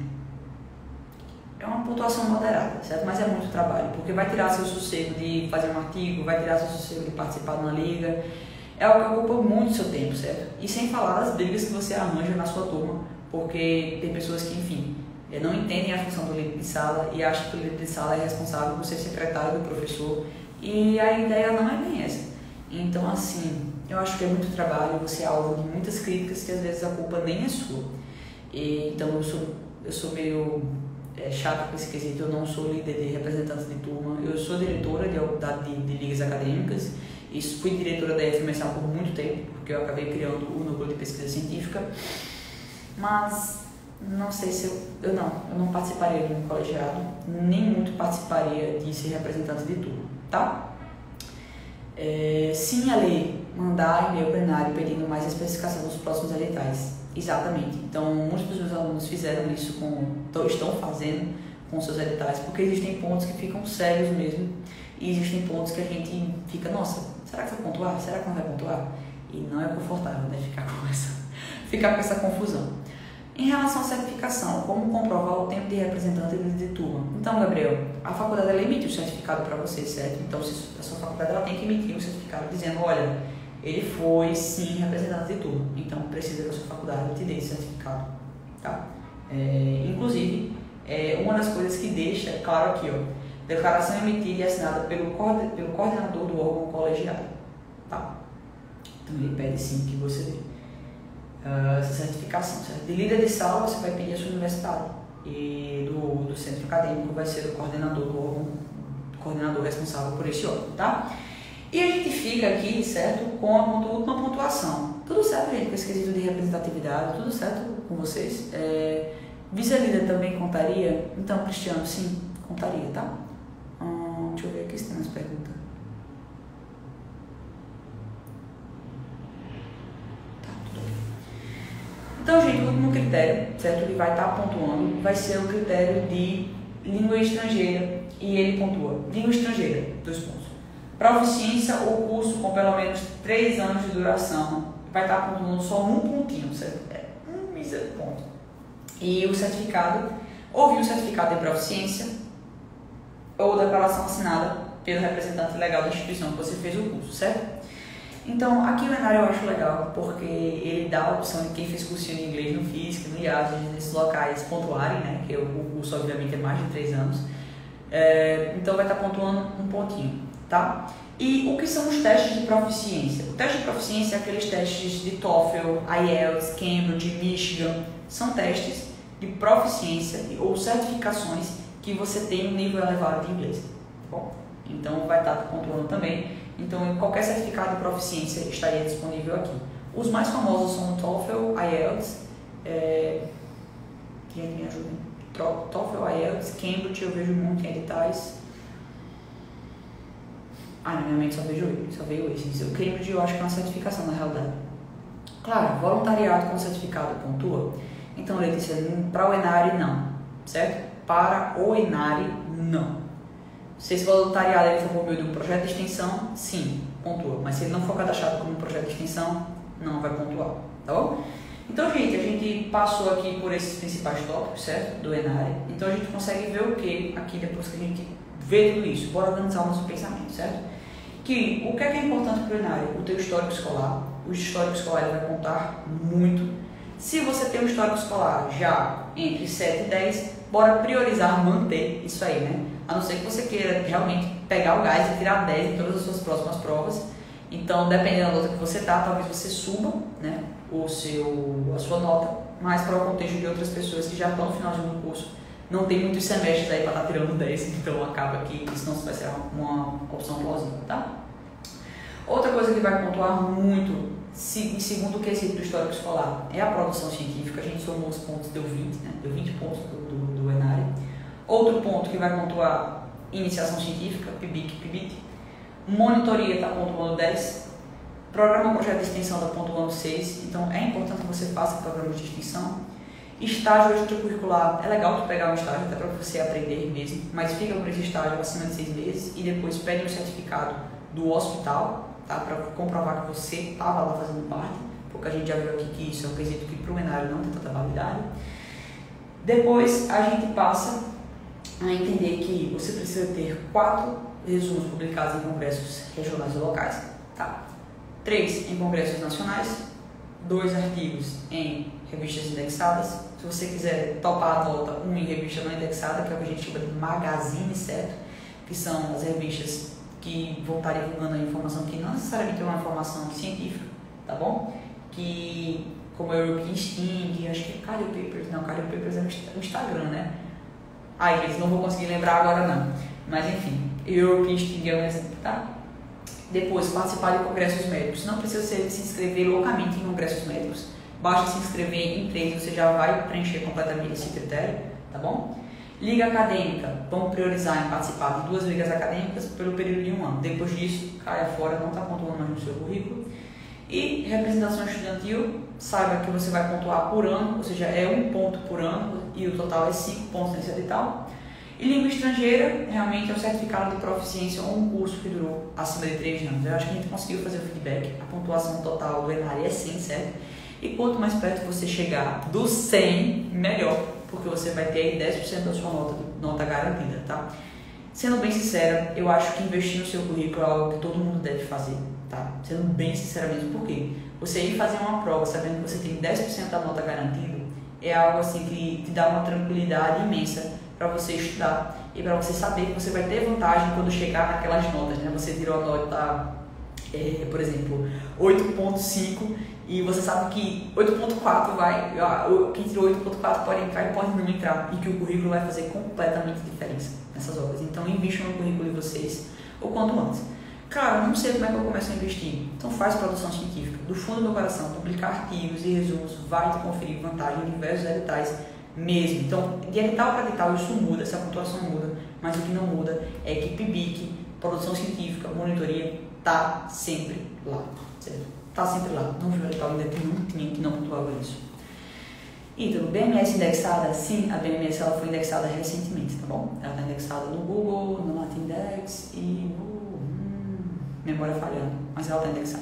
É uma pontuação moderada, certo? Mas é muito trabalho, porque vai tirar seu sossego de fazer um artigo, vai tirar seu sossego de participar de uma liga. É algo que ocupa muito seu tempo, certo? E sem falar das brigas que você arranja na sua turma, porque tem pessoas que, enfim, não entendem a função do líder de sala e acham que o líder de sala é responsável por ser secretário do professor, e a ideia não é bem essa. Então, assim, eu acho que é muito trabalho, você é alvo de muitas críticas que às vezes a culpa nem é sua. E, então, eu sou, eu sou meio é, chata com esse quesito, eu não sou líder de representantes de turma, eu sou diretora de, de, de ligas acadêmicas, e fui diretora da F M S A por muito tempo, porque eu acabei criando o núcleo de pesquisa científica, mas não sei se eu, eu não, eu não participaria de um colegiado, nem muito participaria de ser representante de turma, tá? É, sim, a lei mandar e-mail plenário pedindo mais especificação dos próximos editais, exatamente. Então, muitos dos meus alunos fizeram isso, com, estão fazendo com seus editais, porque existem pontos que ficam sérios mesmo, e existem pontos que a gente fica, nossa, será que vai pontuar? Será que não vai pontuar? E não é confortável, né, ficar com essa, ficar com essa confusão. Em relação à certificação, como comprovar o tempo de representante de turma? Então, Gabriel, a faculdade ela emite o certificado para você, certo? Então, se a sua faculdade ela tem que emitir um certificado dizendo, olha, ele foi sim representante de turma, então precisa que a sua faculdade te dê esse certificado, tá? É, inclusive, é uma das coisas que deixa claro aqui, ó, declaração emitida e assinada pelo, pelo coordenador do órgão colegiado, tá? Então, ele pede sim que você dê uh, essa certificação, certo? De líder de sala, você vai pedir a sua universidade, e do, do centro acadêmico vai ser o coordenador do órgão, coordenador responsável por esse órgão, tá? E a gente fica aqui, certo, com a última pontuação. Tudo certo, gente, com esse quesito de representatividade, tudo certo com vocês. É, Visa líder também contaria? Então, Cristiano, sim, contaria, tá? Hum, deixa eu ver aqui se tem mais perguntas. Tá, tudo bem. Então, gente, o último critério, certo, ele vai estar pontuando, vai ser o critério de língua estrangeira, e ele pontua. Língua estrangeira, dois pontos. Proficiência ou curso com pelo menos três anos de duração, vai estar pontuando só um pontinho, certo? É um mísero ponto. E o certificado, ou o certificado de proficiência, ou declaração assinada pelo representante legal da instituição que você fez o curso, certo? Então, aqui o Enário eu acho legal, porque ele dá a opção de quem fez cursinho de inglês no Física, no I A S, nesses locais pontuarem, né? Que o curso, obviamente, é mais de três anos. É, então, vai estar pontuando um pontinho. Tá? E o que são os testes de proficiência? O teste de proficiência é aqueles testes de TOEFL, I E L T S, Cambridge, Michigan. São testes de proficiência ou certificações que você tem um nível elevado de inglês. Bom, então vai estar pontuando também. Então qualquer certificado de proficiência estaria disponível aqui. Os mais famosos são o TOEFL, I E L T S, é... quem me ajuda? TOEFL, I E L T S, Cambridge, eu vejo muito em editais. Ah, na minha mente só vejo ele, só veio esse. O Cambridge eu acho que é uma certificação na realidade. Claro, voluntariado com certificado pontua. Então, Letícia, para o Enari não, certo? Para o Enari não. Se esse voluntariado ele for por meio de um projeto de extensão, sim, pontua. Mas se ele não for cadastrado como um projeto de extensão, não vai pontuar, tá bom? Então, gente, a gente passou aqui por esses principais tópicos, certo? Do Enari. Então, a gente consegue ver o que aqui depois que a gente vê tudo isso. Bora organizar o nosso pensamento, certo? Que o que é, que é importante para o Enari? O teu histórico escolar. O histórico escolar ele vai contar muito. Se você tem um histórico escolar já entre sete e dez, bora priorizar manter isso aí, né? A não ser que você queira realmente pegar o gás e tirar dez em todas as suas próximas provas. Então, dependendo da nota que você tá, talvez você suba, né, o seu, a sua nota, mas para o contexto de outras pessoas que já estão no finalzinho do curso, não tem muitos semestres aí para estar tá tirando dez, então acaba que isso não vai ser uma opção plausível, tá? Outra coisa que vai pontuar muito, se, segundo o quesito do histórico escolar, é a produção científica. A gente somou os pontos, deu vinte, né? Deu vinte pontos do, do, do Enare. Outro ponto que vai pontuar, iniciação científica, P B I C, P B I T. Monitoria está pontuando dez. Programa projeto de extensão está pontuando seis. Então é importante que você faça programa de extensão. Estágio extracurricular, é legal tu pegar um estágio até para você aprender mesmo, mas fica por esse estágio acima de seis meses e depois pede um certificado do hospital, tá? Para comprovar que você estava lá fazendo parte, porque a gente já viu aqui que isso é um quesito que para o Enário não tem tanta validade. Depois a gente passa a entender que você precisa ter quatro resumos publicados em congressos regionais e locais, tá? Três em congressos nacionais, dois artigos em revistas indexadas. Se você quiser topar a nota, um em revista não indexada, que é o que a gente chama de magazine, certo? Que são as revistas que vão estar divulgando a informação que não necessariamente é uma informação científica, tá bom? Que, como é o European Sting, acho que é Cardio Papers, não, Cardio Papers é no Instagram, né? Ai, gente, não vou conseguir lembrar agora não. Mas enfim, European Sting é um exemplo, tá? Depois, participar de congressos médicos. Não precisa ser, se inscrever loucamente em congressos médicos. Basta se inscrever em três, você já vai preencher completamente esse critério, tá bom? Liga acadêmica, vamos priorizar em participar de duas ligas acadêmicas pelo período de um ano. Depois disso, caia fora, não está pontuando mais no seu currículo. E representação estudantil, saiba que você vai pontuar por ano, ou seja, é um ponto por ano e o total é cinco pontos nesse edital. E língua estrangeira, realmente é um certificado de proficiência ou um curso que durou acima de três anos. Eu acho que a gente conseguiu fazer o feedback, a pontuação total do Enare é cem, certo? E quanto mais perto você chegar do cem, melhor, porque você vai ter aí dez por cento da sua nota, nota garantida, tá? Sendo bem sincera, eu acho que investir no seu currículo é algo que todo mundo deve fazer, tá? Sendo bem sincera mesmo, por quê? Você ir fazer uma prova sabendo que você tem dez por cento da nota garantida é algo assim que te dá uma tranquilidade imensa para você estudar e para você saber que você vai ter vantagem quando chegar naquelas notas, né? Você tirou a nota, é, por exemplo, oito ponto cinco e você sabe que oito ponto quatro vai, quem tirou oito ponto quatro pode entrar e pode não entrar, e que o currículo vai fazer completamente diferença nessas obras. Então, invistam no currículo de vocês o quanto antes. Cara, não sei como é que eu começo a investir, então faz produção científica. Do fundo do meu coração, publicar artigos e resumos vai te conferir vantagem em diversos editais mesmo. Então, de edital para edital isso muda, essa pontuação muda, mas o que não muda é que P B I C, produção científica, monitoria, tá sempre lá, certo? Tá sempre lá, não viu edital ainda que não tinha, que não pontuava isso. Ítalo, B M S indexada? Sim, a B M S ela foi indexada recentemente, tá bom? Ela está indexada no Google, no Latindex e no... Hum, memória falhando, mas ela está indexada.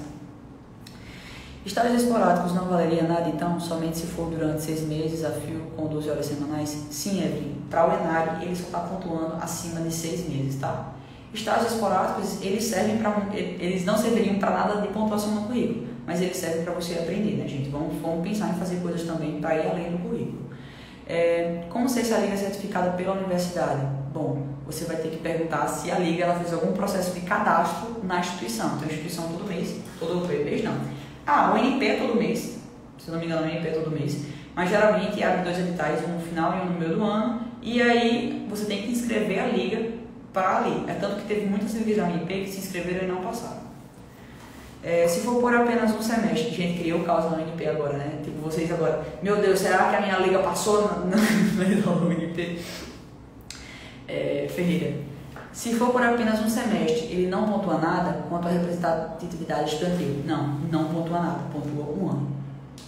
Estágios esporádicos não valeria nada, então, somente se for durante seis meses, a fio com doze horas semanais? Sim, Evelyn, para o Enare ele só está pontuando acima de seis meses, tá? Estágios esporádicos, eles servem para, eles não serviriam para nada de pontuação no currículo, mas eles servem para você aprender, né, gente? Vamos, vamos pensar em fazer coisas também para ir além do currículo. É, como sei se a liga é certificada pela universidade? Bom, você vai ter que perguntar se a liga ela fez algum processo de cadastro na instituição. Então, a instituição todo mês, todo mês não. Ah, o N P é todo mês, se não me engano, o N P é todo mês, mas geralmente abre dois editais, um no final e um no meio do ano, e aí você tem que inscrever a liga para ali. É tanto que teve muitas ligas da U N P que se inscreveram e não passaram. É, se for por apenas um semestre, gente, criou causa na U N P agora, né? Tipo, vocês agora, meu Deus, será que a minha liga passou na, na, na U N P? É, Ferreira. Se for por apenas um semestre, ele não pontua nada quanto à representatividade estudantil. Não, não pontua nada, pontua um ano.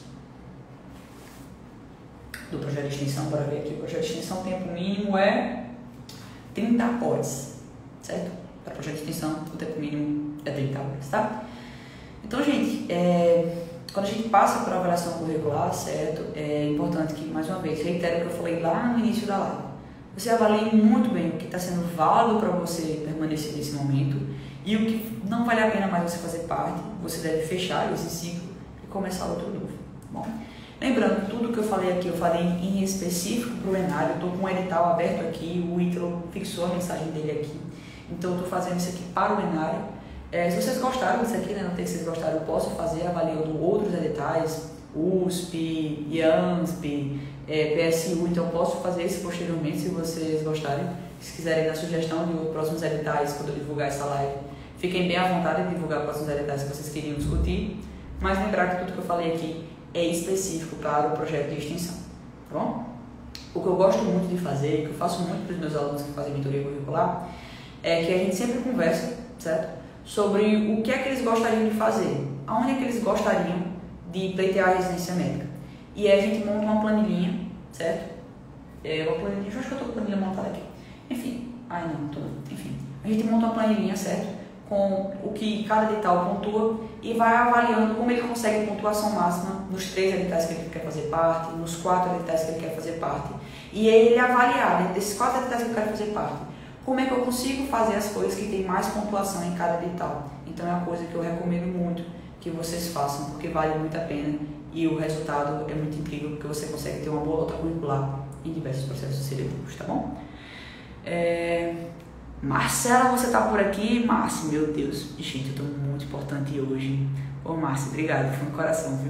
Do projeto de extensão, bora ver aqui. O projeto de extensão, o tempo mínimo é trinta pods, certo? Para projeto de extensão, o tempo mínimo é trinta horas, tá? Então, gente, é, quando a gente passa por avaliação curricular, certo? É importante que, mais uma vez, reitero o que eu falei lá no início da live. Você avalie muito bem o que está sendo válido para você permanecer nesse momento e o que não vale a pena mais você fazer parte, você deve fechar esse ciclo e começar outro novo, tá bom? Lembrando, tudo que eu falei aqui, eu falei em específico para o Enare, eu estou com um edital aberto aqui, o Ítalo fixou a mensagem dele aqui, então eu estou fazendo isso aqui para o Enare. É, se vocês gostaram disso aqui, né, não sei se vocês gostaram, eu posso fazer avaliando outros editais, U S P, IANSP, é, P S U, então eu posso fazer isso posteriormente se vocês gostarem. Se quiserem dar sugestão de próximos editais quando eu divulgar essa live, fiquem bem à vontade de divulgar próximos editais que vocês queriam discutir, mas lembrar que tudo que eu falei aqui é específico para o projeto de extensão, tá bom? O que eu gosto muito de fazer, que eu faço muito para os meus alunos que fazem mentoria curricular, é que a gente sempre conversa, certo? Sobre o que é que eles gostariam de fazer, aonde é que eles gostariam de pleitear a residência médica. E aí a gente monta uma planilhinha, certo? É uma planilhinha, eu acho que eu estou com a planilha montada aqui. Enfim, ai não, tô não. Enfim, a gente monta uma planilhinha, certo? Com o que cada edital pontua e vai avaliando como ele consegue pontuação máxima nos três editais que ele quer fazer parte, nos quatro editais que ele quer fazer parte. E aí ele avaliar, dentro desses quatro editais que eu quero fazer parte, como é que eu consigo fazer as coisas que tem mais pontuação em cada edital. Então é uma coisa que eu recomendo muito que vocês façam, porque vale muito a pena e o resultado é muito incrível, porque você consegue ter uma boa nota curricular em diversos processos seletivos, tá bom? É... Marcela, você tá por aqui? Márcia, meu Deus, gente, eu tô muito importante hoje. Ô Márcia, obrigado, foi um coração, viu?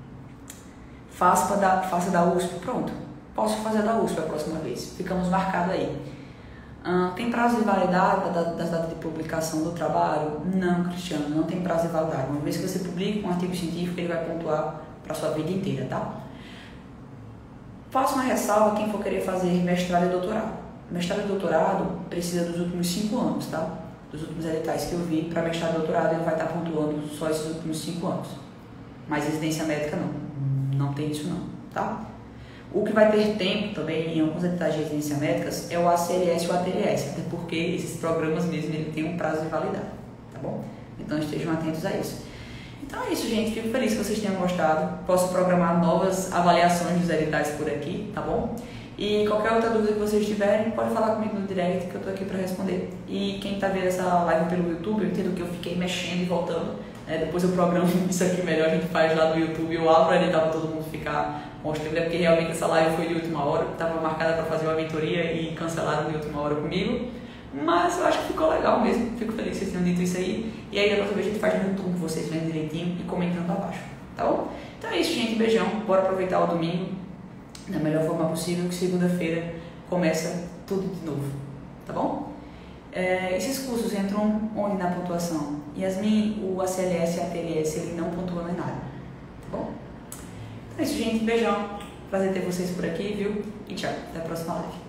Faça da, faça da U S P, pronto. Posso fazer da U S P a próxima vez. Ficamos marcados aí. Ah, tem prazo de validade da, das datas de publicação do trabalho? Não, Cristiano, não tem prazo de validade. Uma vez que você publica um artigo científico, ele vai pontuar para sua vida inteira, tá? Faça uma ressalva quem for querer fazer mestrado e doutorado. Mestrado e doutorado precisa dos últimos cinco anos, tá? Dos últimos editais que eu vi, para mestrado e doutorado ele vai estar pontuando só esses últimos cinco anos. Mas residência médica não, não tem isso não, tá? O que vai ter tempo também em alguns editais de residência médicas é o A C L S e o A T L S, até porque esses programas mesmo ele tem um prazo de validade, tá bom? Então estejam atentos a isso. Então é isso, gente. Fico feliz que vocês tenham gostado. Posso programar novas avaliações dos editais por aqui, tá bom? E qualquer outra dúvida que vocês tiverem, pode falar comigo no direct que eu tô aqui para responder. E quem tá vendo essa live pelo YouTube, eu entendo que eu fiquei mexendo e voltando. Né? Depois eu programo isso aqui melhor, a gente faz lá no YouTube. Eu abro ali para todo mundo ficar mostrando, é porque realmente essa live foi de última hora. Estava marcada para fazer uma mentoria e cancelaram de última hora comigo. Mas eu acho que ficou legal mesmo. Fico feliz que vocês tenham dito isso aí. E aí da próxima vez a gente faz no YouTube, vocês vendo direitinho e comentando abaixo. Tá bom? Então é isso, gente. Beijão. Bora aproveitar o domingo da melhor forma possível, que segunda-feira começa tudo de novo, tá bom? É, esses cursos entram onde na pontuação? Yasmin, o A C L S e a A T L S, ele não pontua em nada, tá bom? Então é isso, gente, beijão, prazer ter vocês por aqui, viu? E tchau, até a próxima live.